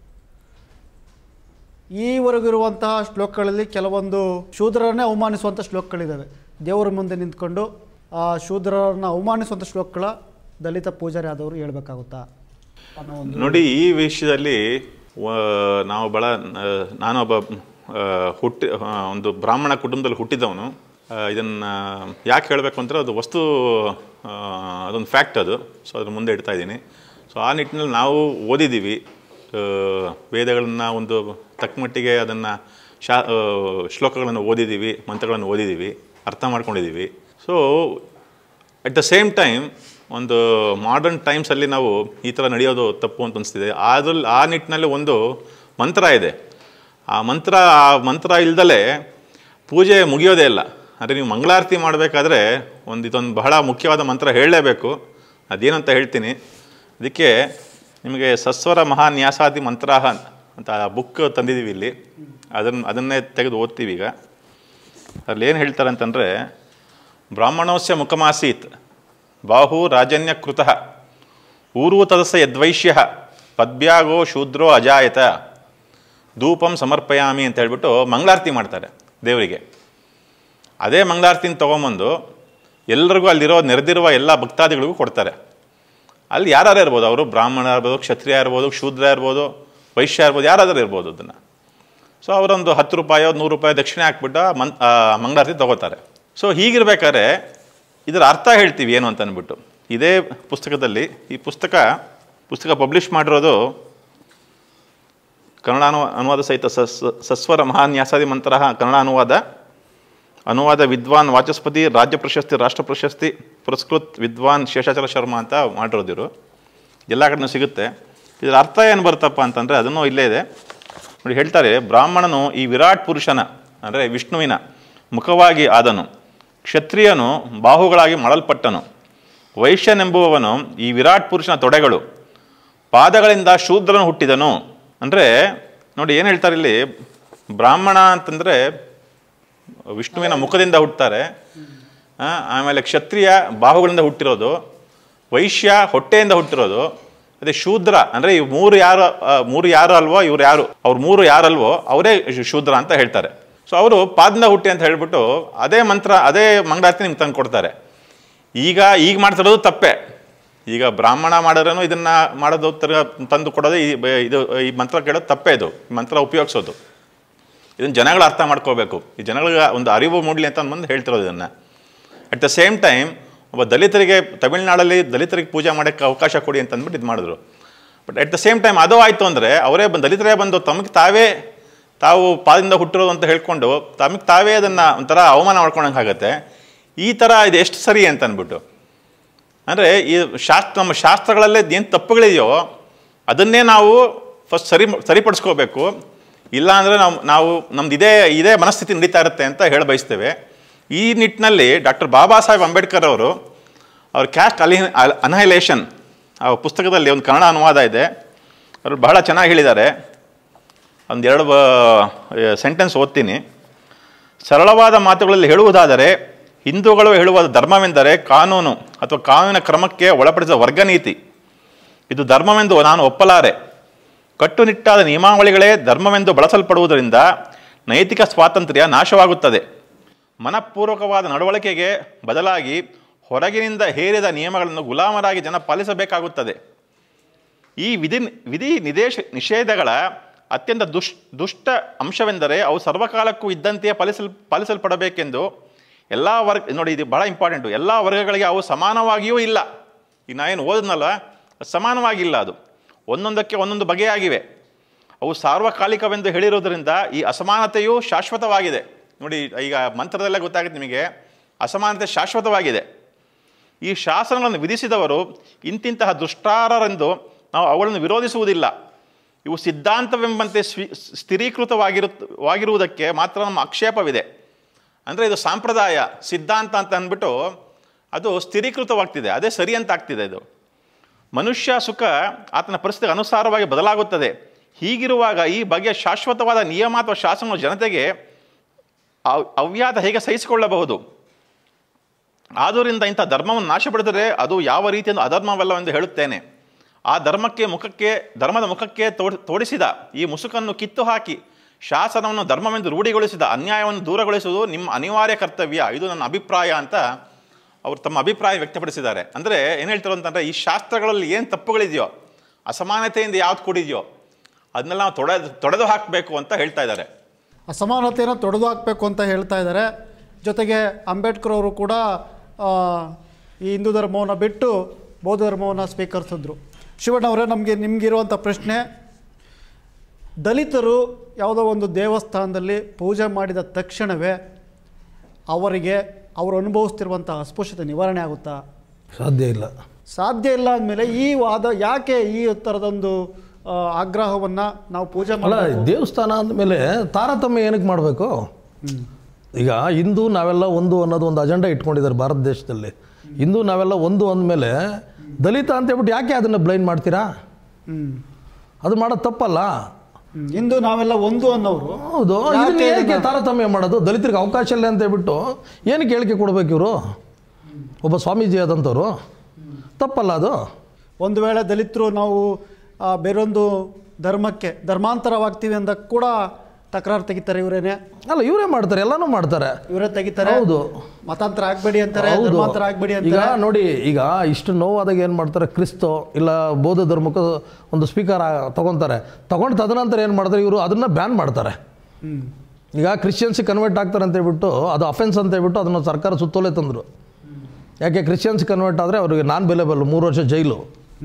ಈವರೆಗಿರುವಂತಹ ಶ್ಲೋಕಗಳಲ್ಲಿ ಕೆಲವೊಂದು ಶೂದ್ರರನ್ನೇ ಅವಮಾನಿಸುವಂಥ ಶ್ಲೋಕಗಳಿದ್ದಾವೆ. ದೇವರ ಮುಂದೆ ನಿಂತ್ಕೊಂಡು ಆ ಶೂದ್ರರನ್ನು ಅವಮಾನಿಸುವಂಥ ಶ್ಲೋಕಗಳ ದಲಿತ ಪೂಜಾರಿ ಆದವರು ಹೇಳ್ಬೇಕಾಗುತ್ತಾ? ನೋಡಿ, ಈ ವಿಷಯದಲ್ಲಿ ನಾವು ಭಾಳ ನಾನೊಬ್ಬ ಹುಟ್ಟಿ ಒಂದು ಬ್ರಾಹ್ಮಣ ಕುಟುಂಬದಲ್ಲಿ ಹುಟ್ಟಿದವನು. ಇದನ್ನು ಯಾಕೆ ಹೇಳಬೇಕು ಅಂದರೆ ಅದು ವಸ್ತು ಅದೊಂದು ಫ್ಯಾಕ್ಟ್ ಅದು. ಸೊ ಅದ್ರ ಮುಂದೆ ಇಡ್ತಾ ಇದ್ದೀನಿ. ಸೊ ಆ ನಿಟ್ಟಿನಲ್ಲಿ ನಾವು ಓದಿದ್ದೀವಿ ವೇದಗಳನ್ನು, ಒಂದು ತಕ್ಕಮಟ್ಟಿಗೆ ಅದನ್ನು ಶಾ ಶ್ಲೋಕಗಳನ್ನು ಓದಿದ್ದೀವಿ, ಮಂತ್ರಗಳನ್ನು ಓದಿದ್ದೀವಿ, ಅರ್ಥ ಮಾಡ್ಕೊಂಡಿದ್ದೀವಿ. So at the same time ಒಂದು ಮಾಡರ್ನ್ ಟೈಮ್ಸಲ್ಲಿ ನಾವು ಈ ಥರ ನಡೆಯೋದು ತಪ್ಪು ಅಂತ ಅನಿಸ್ತಿದೆ. ಅದ್ರಲ್ಲಿ ಆ ನಿಟ್ಟಿನಲ್ಲಿ ಒಂದು ಮಂತ್ರ ಇದೆ. ಆ ಮಂತ್ರ ಆ ಮಂತ್ರ ಇಲ್ದಲೇ ಪೂಜೆ ಮುಗಿಯೋದೇ ಇಲ್ಲ. ಅಂದರೆ ನೀವು ಮಂಗಳಾರತಿ ಮಾಡಬೇಕಾದ್ರೆ ಒಂದು ಇದೊಂದು ಬಹಳ ಮುಖ್ಯವಾದ ಮಂತ್ರ ಹೇಳಲೇಬೇಕು. ಅದೇನಂತ ಹೇಳ್ತೀನಿ. ಅದಕ್ಕೆ ನಿಮಗೆ ಸಸ್ವರ ಮಹಾನ್ಯಾಸಾದಿ ಮಂತ್ರಾಹ ಅಂತ ಬುಕ್ ತಂದಿದ್ದೀವಿ ಇಲ್ಲಿ, ಅದನ್ನು ಅದನ್ನೇ ತೆಗೆದು ಓದ್ತೀವಿ ಈಗ. ಅದ್ರಲ್ಲಿ ಏನು ಹೇಳ್ತಾರೆ ಅಂತಂದರೆ, ಬ್ರಾಹ್ಮಣೋಸ್ಯ ಮುಖಮಾಸೀತ್ ಬಾಹು ರಾಜನ್ಯ ಕೃತಃ ಊರು ತದಸ ಯದ್ವೈಶ್ಯ ಪದ್ಭ್ಯಾಗೋ ಶೂದ್ರೋ ಅಜಾಯತ ಧೂಪಂ ಸಮರ್ಪಯಾಮಿ ಅಂತ ಹೇಳ್ಬಿಟ್ಟು ಮಂಗಳಾರತಿ ಮಾಡ್ತಾರೆ ದೇವರಿಗೆ. ಅದೇ ಮಂಗಳಾರತಿನ ತೊಗೊಂಬಂದು ಎಲ್ಲರಿಗೂ ಅಲ್ಲಿರೋ ನೆರೆದಿರುವ ಎಲ್ಲ ಭಕ್ತಾದಿಗಳಿಗೂ ಕೊಡ್ತಾರೆ. ಅಲ್ಲಿ ಯಾರು ಇರ್ಬೋದು, ಅವರು ಬ್ರಾಹ್ಮಣ ಇರ್ಬೋದು, ಕ್ಷತ್ರಿಯ ಇರ್ಬೋದು, ಶೂದ್ರ ಇರ್ಬೋದು, ವೈಶ್ಯ ಇರ್ಬೋದು, ಯಾರಾದರೂ ಇರ್ಬೋದು ಅದನ್ನು. ಸೊ ಅವರೊಂದು ಹತ್ತು ರೂಪಾಯೋ ನೂರು ರೂಪಾಯಿ ದಕ್ಷಿಣೆ ಹಾಕ್ಬಿಟ್ಟು ಮನ್ ಮಂಗಳಾರತಿ ತೊಗೋತಾರೆ. ಸೊ ಹೀಗಿರ್ಬೇಕಾದ್ರೆ ಇದರ ಅರ್ಥ ಹೇಳ್ತೀವಿ ಏನು ಅಂತ ಅಂದ್ಬಿಟ್ಟು. ಇದೇ ಪುಸ್ತಕದಲ್ಲಿ ಈ ಪುಸ್ತಕ ಪುಸ್ತಕ ಪಬ್ಲಿಷ್ ಮಾಡಿರೋದು ಕನ್ನಡ ಅನು ಅನುವಾದ ಸಹಿತ ಸಸ್ ಸಸ್ವರ ಮಹಾನ್ಯಾಸಾದಿ ಮಂತ್ರ ಕನ್ನಡ ಅನುವಾದ ಅನುವಾದ ವಿದ್ವಾನ್ ವಾಚಸ್ಪತಿ ರಾಜ್ಯ ಪ್ರಶಸ್ತಿ ರಾಷ್ಟ್ರ ಪ್ರಶಸ್ತಿ ಪುರಸ್ಕೃತ್ ವಿದ್ವಾನ್ ಶೇಷಾಚಲ ಶರ್ಮಾ ಅಂತ ಮಾಡಿರೋದಿರು. ಎಲ್ಲ ಕಡೆನೂ ಸಿಗುತ್ತೆ. ಇದರ ಅರ್ಥ ಏನು ಬರುತ್ತಪ್ಪ ಅಂತಂದರೆ ಅದನ್ನು ಇಲ್ಲೇ ಇದೆ ನೋಡಿ. ಹೇಳ್ತಾರೆ, ಬ್ರಾಹ್ಮಣನು ಈ ವಿರಾಟ್ ಪುರುಷನ ಅಂದರೆ ವಿಷ್ಣುವಿನ ಮುಖವಾಗಿ ಆದನು, ಕ್ಷತ್ರಿಯನು ಬಾಹುಗಳಾಗಿ ಮಾಡಲ್ಪಟ್ಟನು, ವೈಶ್ಯನೆಂಬುವವನು ಈ ವಿರಾಟ್ ಪುರುಷನ ತೊಡೆಗಳು, ಪಾದಗಳಿಂದ ಶೂದ್ರನು ಹುಟ್ಟಿದನು. ಅಂದರೆ ನೋಡಿ ಏನು ಹೇಳ್ತಾರೆ ಇಲ್ಲಿ, ಬ್ರಾಹ್ಮಣ ಅಂತಂದರೆ ವಿಷ್ಣುವಿನ ಮುಖದಿಂದ ಹುಟ್ಟುತ್ತಾರೆ, ಆಮೇಲೆ ಕ್ಷತ್ರಿಯ ಬಾಹುಗಳಿಂದ ಹುಟ್ಟಿರೋದು, ವೈಶ್ಯ ಹೊಟ್ಟೆಯಿಂದ ಹುಟ್ಟಿರೋದು, ಅದೇ ಶೂದ್ರ ಅಂದರೆ ಇವು ಮೂರು ಯಾರು ಮೂರು ಯಾರು ಅಲ್ವೋ ಇವ್ರು ಯಾರು ಅವ್ರು ಮೂರು ಯಾರಲ್ವೋ ಅವರೇ ಶೂದ್ರ ಅಂತ ಹೇಳ್ತಾರೆ. ಸೊ ಅವರು ಪಾದದಿಂದ ಹುಟ್ಟಿ ಅಂತ ಹೇಳ್ಬಿಟ್ಟು ಅದೇ ಮಂತ್ರ ಅದೇ ಮಂಗಳಾರತಿ ನಿಮ್ಗೆ ತಂದು ಕೊಡ್ತಾರೆ. ಈಗ ಈಗ ಮಾಡ್ತಿರೋದು ತಪ್ಪೆ. ಈಗ ಬ್ರಾಹ್ಮಣ ಮಾಡೋರೇನು ಇದನ್ನು ಮಾಡೋದು ತಂದು ಕೊಡೋದು ಈ ಇದು ಈ ಮಂತ್ರ ಕೇಳೋದು ತಪ್ಪೇ. ಇದು ಈ ಮಂತ್ರ ಉಪಯೋಗಿಸೋದು ಇದನ್ನು ಜನಗಳು ಅರ್ಥ ಮಾಡ್ಕೋಬೇಕು. ಈ ಜನಗಳಿಗೆ ಒಂದು ಅರಿವು ಮೂಡಲಿ ಅಂತ ಬಂದು ಹೇಳ್ತಿರೋದು ಇದನ್ನು. ಅಟ್ ದ ಸೇಮ್ ಟೈಮ್ ಒಬ್ಬ ದಲಿತರಿಗೆ ತಮಿಳ್ನಾಡಲ್ಲಿ ದಲಿತರಿಗೆ ಪೂಜೆ ಮಾಡೋಕ್ಕೆ ಅವಕಾಶ ಕೊಡಿ ಅಂತ ಅಂದ್ಬಿಟ್ಟು ಇದು ಮಾಡಿದ್ರು. But at the same time ಅದು ಆಯಿತು ಅಂದರೆ ಅವರೇ ಬಂದು ದಲಿತರೇ ಬಂದು ತಮಗೆ ತಾವೇ ತಾವು ಪಾದದಿಂದ ಹುಟ್ಟಿರೋದು ಅಂತ ಹೇಳ್ಕೊಂಡು ತಮಗೆ ತಾವೇ ಅದನ್ನು ಒಂಥರ ಅವಮಾನ ಮಾಡ್ಕೊಂಡಂಗೆ ಆಗುತ್ತೆ. ಈ ಥರ ಇದು ಎಷ್ಟು ಸರಿ ಅಂತ ಅಂದ್ಬಿಟ್ಟು ಅಂದರೆ ಈ ಶಾಸ್ತ್ರ ನಮ್ಮ ಶಾಸ್ತ್ರಗಳಲ್ಲೇ ಏನು ತಪ್ಪುಗಳಿದೆಯೋ ಅದನ್ನೇ ನಾವು ಫಸ್ಟ್ ಸರಿ ಸರಿಪಡಿಸ್ಕೋಬೇಕು. ಇಲ್ಲ ಅಂದರೆ ನಾವು ನಾವು ನಮ್ದು ಇದೇ ಇದೇ ಮನಸ್ಥಿತಿ ನಡೀತಾ ಇರುತ್ತೆ ಅಂತ ಹೇಳ ಬಯಸ್ತೇವೆ. ಈ ನಿಟ್ಟಿನಲ್ಲಿ ಡಾಕ್ಟರ್ ಬಾಬಾ ಸಾಹೇಬ್ ಅಂಬೇಡ್ಕರ್ ಅವರು ಅವ್ರ ಕ್ಯಾಸ್ಟ್ ಅಲಿ ಅನಹೈಲೇಷನ್ ಆ ಪುಸ್ತಕದಲ್ಲಿ ಒಂದು ಕನ್ನಡ ಅನುವಾದ ಇದೆ. ಅವರು ಬಹಳ ಚೆನ್ನಾಗಿ ಹೇಳಿದ್ದಾರೆ. ಒಂದೆರಡು ಸೆಂಟೆನ್ಸ್ ಓದ್ತೀನಿ. ಸರಳವಾದ ಮಾತುಗಳಲ್ಲಿ ಹೇಳುವುದಾದರೆ ಹಿಂದೂಗಳು ಹೇಳುವ ಧರ್ಮವೆಂದರೆ ಕಾನೂನು ಅಥವಾ ಕಾನೂನಿನ ಕ್ರಮಕ್ಕೆ ಒಳಪಡಿಸಿದ ವರ್ಗನೀತಿ. ಇದು ಧರ್ಮವೆಂದು ನಾನು ಒಪ್ಪಲಾರೆ. ಕಟ್ಟುನಿಟ್ಟಾದ ನಿಯಮಾವಳಿಗಳೇ ಧರ್ಮವೆಂದು ಬಳಸಲ್ಪಡುವುದರಿಂದ ನೈತಿಕ ಸ್ವಾತಂತ್ರ್ಯ ನಾಶವಾಗುತ್ತದೆ. ಮನಪೂರ್ವಕವಾದ ನಡವಳಿಕೆಗೆ ಬದಲಾಗಿ ಹೊರಗಿನಿಂದ ಹೇರಿದ ನಿಯಮಗಳನ್ನು ಗುಲಾಮರಾಗಿ ಜನ ಪಾಲಿಸಬೇಕಾಗುತ್ತದೆ. ಈ ವಿಧಿ ವಿಧಿ ನಿದೇಶ ನಿಷೇಧಗಳ ಅತ್ಯಂತ ದುಷ್ ದುಷ್ಟ ಅಂಶವೆಂದರೆ ಅವು ಸರ್ವಕಾಲಕ್ಕೂ ಇದ್ದಂತೆಯೇ ಪಾಲಿಸಲ್ ಪಾಲಿಸಲ್ಪಡಬೇಕೆಂದು ಎಲ್ಲ ವರ್ಗ ನೋಡಿ ಇದು ಭಾಳ ಇಂಪಾರ್ಟೆಂಟು. ಎಲ್ಲ ವರ್ಗಗಳಿಗೆ ಅವು ಸಮಾನವಾಗಿಯೂ ಇಲ್ಲ. ಈಗ ನಾವೇನು ಓದಿದ್ನಲ್ಲ ಸಮಾನವಾಗಿಲ್ಲ. ಅದು ಒಂದೊಂದಕ್ಕೆ ಒಂದೊಂದು ಬಗೆಯಾಗಿವೆ. ಅವು ಸಾರ್ವಕಾಲಿಕವೆಂದು ಹೇಳಿರುವುದರಿಂದ ಈ ಅಸಮಾನತೆಯು ಶಾಶ್ವತವಾಗಿದೆ. ನೋಡಿ ಈಗ ಮಂತ್ರದಲ್ಲೇ ಗೊತ್ತಾಗುತ್ತೆ ನಿಮಗೆ, ಅಸಮಾನತೆ ಶಾಶ್ವತವಾಗಿದೆ. ಈ ಶಾಸನಗಳನ್ನು ವಿಧಿಸಿದವರು ಇಂತಿಂತಹ ದುಷ್ಟಾರರೆಂದು ನಾವು ಅವುಗಳನ್ನು ವಿರೋಧಿಸುವುದಿಲ್ಲ. ಇವು ಸಿದ್ಧಾಂತವೆಂಬಂತೆ ಸ್ವೀ ಸ್ಥಿರೀಕೃತವಾಗಿರು ವಾಗಿರುವುದಕ್ಕೆ ಮಾತ್ರ ನಮ್ಮ ಆಕ್ಷೇಪವಿದೆ. ಅಂದರೆ ಇದು ಸಾಂಪ್ರದಾಯ ಸಿದ್ಧಾಂತ ಅಂತ ಅಂದ್ಬಿಟ್ಟು ಅದು ಸ್ಥಿರೀಕೃತವಾಗ್ತಿದೆ, ಅದೇ ಸರಿ ಅಂತ ಆಗ್ತಿದೆ. ಇದು ಮನುಷ್ಯ ಸುಖ ಆತನ ಪರಿಸ್ಥಿತಿಗೆ ಅನುಸಾರವಾಗಿ ಬದಲಾಗುತ್ತದೆ. ಹೀಗಿರುವಾಗ ಈ ಬಗೆಯ ಶಾಶ್ವತವಾದ ನಿಯಮ ಅಥವಾ ಶಾಸನಗಳು ಜನತೆಗೆ ಅವ್ಯಾತ ಹೇಗೆ ಸಹಿಸಿಕೊಳ್ಳಬಹುದು? ಆದುದರಿಂದ ಇಂಥ ಧರ್ಮವನ್ನು ನಾಶಪಡಿಸಿದರೆ ಅದು ಯಾವ ರೀತಿಯಿಂದ ಅಧರ್ಮವಲ್ಲವೆಂದು ಹೇಳುತ್ತೇನೆ. ಆ ಧರ್ಮಕ್ಕೆ ಮುಖಕ್ಕೆ ಧರ್ಮದ ಮುಖಕ್ಕೆ ತೋಡ್ ತೋಡಿಸಿದ ಈ ಮುಸುಕನ್ನು ಕಿತ್ತು ಹಾಕಿ ಶಾಸನವನ್ನು ಧರ್ಮವೆಂದು ರೂಢಿಗೊಳಿಸಿದ ಅನ್ಯಾಯವನ್ನು ದೂರಗೊಳಿಸುವುದು ನಿಮ್ಮ ಅನಿವಾರ್ಯ ಕರ್ತವ್ಯ. ಇದು ನನ್ನ ಅಭಿಪ್ರಾಯ ಅಂತ ಅವರು ತಮ್ಮ ಅಭಿಪ್ರಾಯ ವ್ಯಕ್ತಪಡಿಸಿದ್ದಾರೆ. ಅಂದರೆ ಏನು ಹೇಳ್ತಾರೆ ಅಂತಂದರೆ ಈ ಶಾಸ್ತ್ರಗಳಲ್ಲಿ ಏನು ತಪ್ಪುಗಳಿದೆಯೋ ಅಸಮಾನತೆಯಿಂದ ಯಾವ್ದು ಕೂಡಿದೆಯೋ ಅದನ್ನೆಲ್ಲ ನಾವು ತೊಡೆದು ತೊಡೆದು ಹಾಕಬೇಕು ಅಂತ ಹೇಳ್ತಾ ಇದ್ದಾರೆ. ಅಸಮಾನತೆಯನ್ನು ತೊಡೆದು ಹಾಕಬೇಕು ಅಂತ ಹೇಳ್ತಾ ಇದ್ದಾರೆ. ಜೊತೆಗೆ ಅಂಬೇಡ್ಕರ್ ಅವರು ಕೂಡ ಈ ಹಿಂದೂ ಧರ್ಮವನ್ನು ಬಿಟ್ಟು ಬೌದ್ಧ ಧರ್ಮವನ್ನು ಸ್ವೀಕರಿಸಿದ್ರು. ಶಿವಣ್ಣವರೇ, ನಮಗೆ ನಿಮಗಿರುವಂಥ ಪ್ರಶ್ನೆ, ದಲಿತರು ಯಾವುದೋ ಒಂದು ದೇವಸ್ಥಾನದಲ್ಲಿ ಪೂಜೆ ಮಾಡಿದ ತಕ್ಷಣವೇ ಅವರಿಗೆ ಅವರು ಅನುಭವಿಸ್ತಿರುವಂಥ ಅಸ್ಪೃಶ್ಯತೆ ನಿವಾರಣೆ ಆಗುತ್ತಾ? ಸಾಧ್ಯ ಇಲ್ಲ. ಸಾಧ್ಯ ಇಲ್ಲ ಅಂದಮೇಲೆ ಈ ವಾದ ಯಾಕೆ ಈ ಥರದೊಂದು ಆಗ್ರಹವನ್ನು ನಾವು ಪೂಜೆ ಮಾಡಲ್ಲ? ದೇವಸ್ಥಾನ ಅಂದಮೇಲೆ ತಾರತಮ್ಯ ಏನಕ್ಕೆ ಮಾಡಬೇಕು? ಈಗ ಹಿಂದೂ ನಾವೆಲ್ಲ ಒಂದು ಅನ್ನೋದು ಒಂದು ಅಜೆಂಡಾ ಇಟ್ಕೊಂಡಿದ್ದಾರೆ ಭಾರತ ದೇಶದಲ್ಲಿ. ಹಿಂದೂ ನಾವೆಲ್ಲ ಒಂದು ಅಂದಮೇಲೆ ದಲಿತ ಅಂತ ಹೇಳ್ಬಿಟ್ಟು ಯಾಕೆ ಅದನ್ನು ಬ್ಲೈಂಡ್ ಮಾಡ್ತೀರಾ? ಅದು ಮಾಡೋದು ತಪ್ಪಲ್ಲ. ಹಿಂದೂ ನಾವೆಲ್ಲ ಒಂದು ಅನ್ನೋರು ಹೌದು, ಇದನ್ನ ಏನಕ್ಕೆ ತಾರತಮ್ಯ ಮಾಡೋದು? ದಲಿತರಿಗೆ ಅವಕಾಶ ಇಲ್ಲ ಅಂತ ಹೇಳ್ಬಿಟ್ಟು ಏನಕ್ಕೆ ಹೇಳಿಕೆ ಕೊಡಬೇಕು ಇವರು? ಒಬ್ಬ ಸ್ವಾಮೀಜಿ ಆದಂಥವ್ರು ತಪ್ಪಲ್ಲ ಅದು. ಒಂದು ವೇಳೆ ದಲಿತರು ನಾವು ಬೇರೊಂದು ಧರ್ಮಕ್ಕೆ ಧರ್ಮಾಂತರವಾಗ್ತೀವಿ ಅಂದ ಕೂಡ ತಕರಾರು ತೆಗಿತಾರೆ ಇವರೇನೆ. ಅಲ್ಲ, ಇವರೇ ಮಾಡ್ತಾರೆ, ಎಲ್ಲನೂ ಮಾಡ್ತಾರೆ, ಇವರೇ ತೆಗಿತಾರೆ. ಹೌದು, ಮತಾಂತರ ಆಗ್ಬೇಡಿ ಅಂತಾರೆ, ಧರ್ಮಾಂತರ ಆಗ್ಬೇಡಿ ಅಂತ. ಈಗ ನೋಡಿ, ಈಗ ಇಷ್ಟು ನೋವಾದಾಗ ಏನು ಮಾಡ್ತಾರೆ, ಕ್ರಿಸ್ತು ಇಲ್ಲ ಬೌದ್ಧ ಧರ್ಮಕ್ಕೆ ಒಂದು ಸ್ಪೀಕರ್ ತಗೊತಾರೆ, ತಗೊಂಡು ತದನಂತರ ಏನು ಮಾಡ್ತಾರೆ ಇವರು ಅದನ್ನು ಬ್ಯಾನ್ ಮಾಡ್ತಾರೆ. ಈಗ ಕ್ರಿಶ್ಚಿಯನ್ಸಿಗೆ ಕನ್ವರ್ಟ್ ಆಗ್ತಾರೆ ಅಂತ ಹೇಳ್ಬಿಟ್ಟು ಅದು ಅಫೆನ್ಸ್ ಅಂತ ಹೇಳ್ಬಿಟ್ಟು ಅದನ್ನು ಸರ್ಕಾರ ಸುತ್ತೋಲೆ ತಂದರು. ಯಾಕೆ ಕ್ರಿಶ್ಚಿಯನ್ಸ್ ಕನ್ವರ್ಟ್ ಆದರೆ ಅವರಿಗೆ ನಾನ್ ಬೆಲೆಬಲ್ ಮೂರು ವರ್ಷ ಜೈಲು.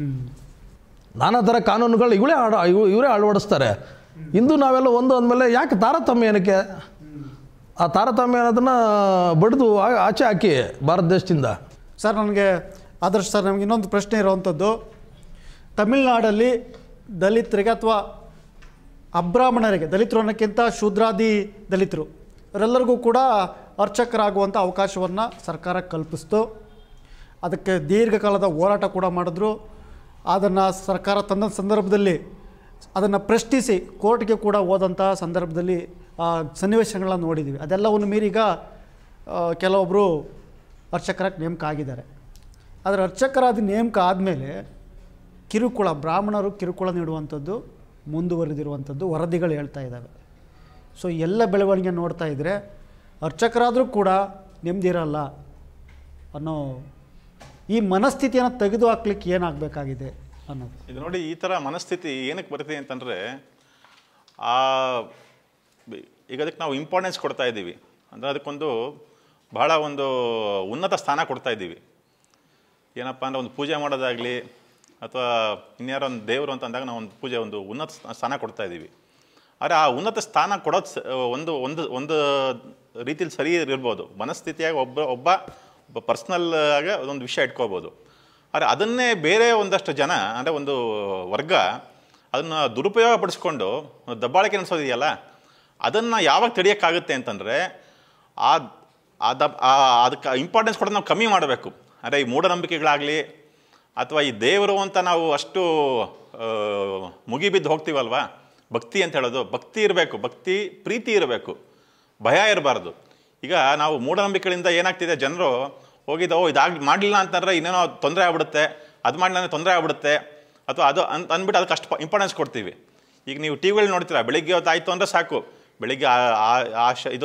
ನಾನಾ ಥರ ಕಾನೂನುಗಳು ಇವಳೇ ಆಡ ಇವು ಇವರೇ ಅಳವಡಿಸ್ತಾರೆ. ಇಂದು ನಾವೆಲ್ಲ ಒಂದು ಅಂದಮೇಲೆ ಯಾಕೆ ತಾರತಮ್ಯ ಏನಕ್ಕೆ? ಆ ತಾರತಮ್ಯ ಅನ್ನೋದನ್ನು ಬಡಿದು ಆಚೆ ಹಾಕಿ ಭಾರತ ದೇಶದಿಂದ. ಸರ್ ನನಗೆ ಆದರ್ಶ ಸರ್ ನಮಗೆ ಇನ್ನೊಂದು ಪ್ರಶ್ನೆ ಇರುವಂಥದ್ದು, ತಮಿಳುನಾಡಲ್ಲಿ ದಲಿತರಿಗೆ ಅಥವಾ ಅಬ್ರಾಹ್ಮಣರಿಗೆ, ದಲಿತರು ಅನ್ನೋಕ್ಕಿಂತ ಶೂದ್ರಾದಿ ದಲಿತರು ಇವರೆಲ್ಲರಿಗೂ ಕೂಡ ಅರ್ಚಕರಾಗುವಂಥ ಅವಕಾಶವನ್ನು ಸರ್ಕಾರ ಕಲ್ಪಿಸ್ತು. ಅದಕ್ಕೆ ದೀರ್ಘಕಾಲದ ಹೋರಾಟ ಕೂಡ ಮಾಡಿದ್ರು. ಅದನ್ನು ಸರ್ಕಾರ ತಂದ ಸಂದರ್ಭದಲ್ಲಿ ಅದನ್ನು ಪ್ರಶ್ನಿಸಿ ಕೋರ್ಟ್ಗೆ ಕೂಡ ಹೋದಂಥ ಸಂದರ್ಭದಲ್ಲಿ ಸನ್ನಿವೇಶಗಳನ್ನ ನೋಡಿದ್ದೀವಿ. ಅದೆಲ್ಲವನ್ನು ಮೀರೀಗ ಕೆಲವೊಬ್ಬರು ಅರ್ಚಕರಾಗಿ ನೇಮಕ ಆಗಿದ್ದಾರೆ. ಆದರೆ ಅರ್ಚಕರಾದ ನೇಮಕ ಆದಮೇಲೆ ಕಿರುಕುಳ, ಬ್ರಾಹ್ಮಣರು ಕಿರುಕುಳ ನೀಡುವಂಥದ್ದು ಮುಂದುವರೆದಿರುವಂಥದ್ದು ವರದಿಗಳು ಹೇಳ್ತಾ ಇದ್ದಾವೆ. ಸೊ ಎಲ್ಲ ಬೆಳವಣಿಗೆ ನೋಡ್ತಾ ಇದ್ದರೆ ಅರ್ಚಕರಾದರೂ ಕೂಡ ನೆಮ್ಮದಿರಲ್ಲ ಅನ್ನೋ ಈ ಮನಸ್ಥಿತಿಯನ್ನು ತೆಗೆದು ಹಾಕ್ಲಿಕ್ಕೆ ಏನಾಗಬೇಕಾಗಿದೆ ಅನ್ನೋದು. ಇದು ನೋಡಿ, ಈ ಥರ ಮನಸ್ಥಿತಿ ಏನಕ್ಕೆ ಬರುತ್ತೆ ಅಂತಂದರೆ, ಆ ಈಗ ಅದಕ್ಕೆ ನಾವು ಇಂಪಾರ್ಟೆನ್ಸ್ ಕೊಡ್ತಾ ಇದ್ದೀವಿ ಅಂದರೆ ಅದಕ್ಕೊಂದು ಬಹಳ ಒಂದು ಉನ್ನತ ಸ್ಥಾನ ಕೊಡ್ತಾ ಇದ್ದೀವಿ. ಏನಪ್ಪ ಅಂದರೆ ಒಂದು ಪೂಜೆ ಮಾಡೋದಾಗಲಿ ಅಥವಾ ಇನ್ಯಾರೋ ಒಂದು ದೇವರು ಅಂತ ಅಂದಾಗ ನಾವು ಒಂದು ಪೂಜೆ ಒಂದು ಉನ್ನತ ಸ್ಥಾನ ಕೊಡ್ತಾ ಇದ್ದೀವಿ. ಆದರೆ ಆ ಉನ್ನತ ಸ್ಥಾನ ಕೊಡೋದು ಒಂದು ಒಂದು ಒಂದು ರೀತಿಲಿ ಸರಿ ಇರ್ಬೋದು, ಮನಸ್ಥಿತಿಯಾಗಿ ಒಬ್ಬ ಒಬ್ಬ ಒಬ್ಬ ಪರ್ಸ್ನಲ್ ಆಗಿ ಅದೊಂದು ವಿಷಯ ಇಟ್ಕೋಬೋದು. ಆದರೆ ಅದನ್ನೇ ಬೇರೆ ಒಂದಷ್ಟು ಜನ ಅಂದರೆ ಒಂದು ವರ್ಗ ಅದನ್ನು ದುರುಪಯೋಗ ಪಡಿಸ್ಕೊಂಡು ದಬ್ಬಾಳಿಕೆ ನಡೆಸೋದಿದೆಯಲ್ಲ, ಅದನ್ನು ಯಾವಾಗ ತಡೆಯೋಕ್ಕಾಗುತ್ತೆ ಅಂತಂದರೆ ಆ ಅದ ಅದಕ್ಕೆ ಇಂಪಾರ್ಟೆನ್ಸ್ ಕೊಡೋದು ನಾವು ಕಮ್ಮಿ ಮಾಡಬೇಕು. ಅಂದರೆ ಈ ಮೂಢನಂಬಿಕೆಗಳಾಗಲಿ ಅಥವಾ ಈ ದೇವರು ಅಂತ ನಾವು ಅಷ್ಟು ಮುಗಿಬಿದ್ದು ಹೋಗ್ತೀವಲ್ವ, ಭಕ್ತಿ ಅಂತ ಹೇಳೋದು, ಭಕ್ತಿ ಇರಬೇಕು, ಭಕ್ತಿ ಪ್ರೀತಿ ಇರಬೇಕು, ಭಯ ಇರಬಾರ್ದು. ಈಗ ನಾವು ಮೂಢನಂಬಿಕೆಗಳಿಂದ ಏನಾಗ್ತಿದೆ, ಜನರು ಹೋಗಿದ್ದು ಓ ಇದಾಗಿ ಮಾಡಲಿಲ್ಲ ಅಂತಂದರೆ ಇನ್ನೇನೋ ತೊಂದರೆ ಆಗ್ಬಿಡುತ್ತೆ, ಅದು ಮಾಡಲಿಲ್ಲ ತೊಂದರೆ ಆಗ್ಬಿಡುತ್ತೆ ಅಥವಾ ಅದು ಅಂತ ಅಂದ್ಬಿಟ್ಟು ಅದಕ್ಕೆ ಅಷ್ಟು ಇಂಪಾರ್ಟೆನ್ಸ್ ಕೊಡ್ತೀವಿ. ಈಗ ನೀವು ಟಿ ವಿಗಳು ನೋಡ್ತೀರಾ, ಬೆಳಿಗ್ಗೆ ಹೊತ್ತಾಯಿತು ಅಂದರೆ ಸಾಕು, ಬೆಳಿಗ್ಗೆ ಆ ಶ ಇದು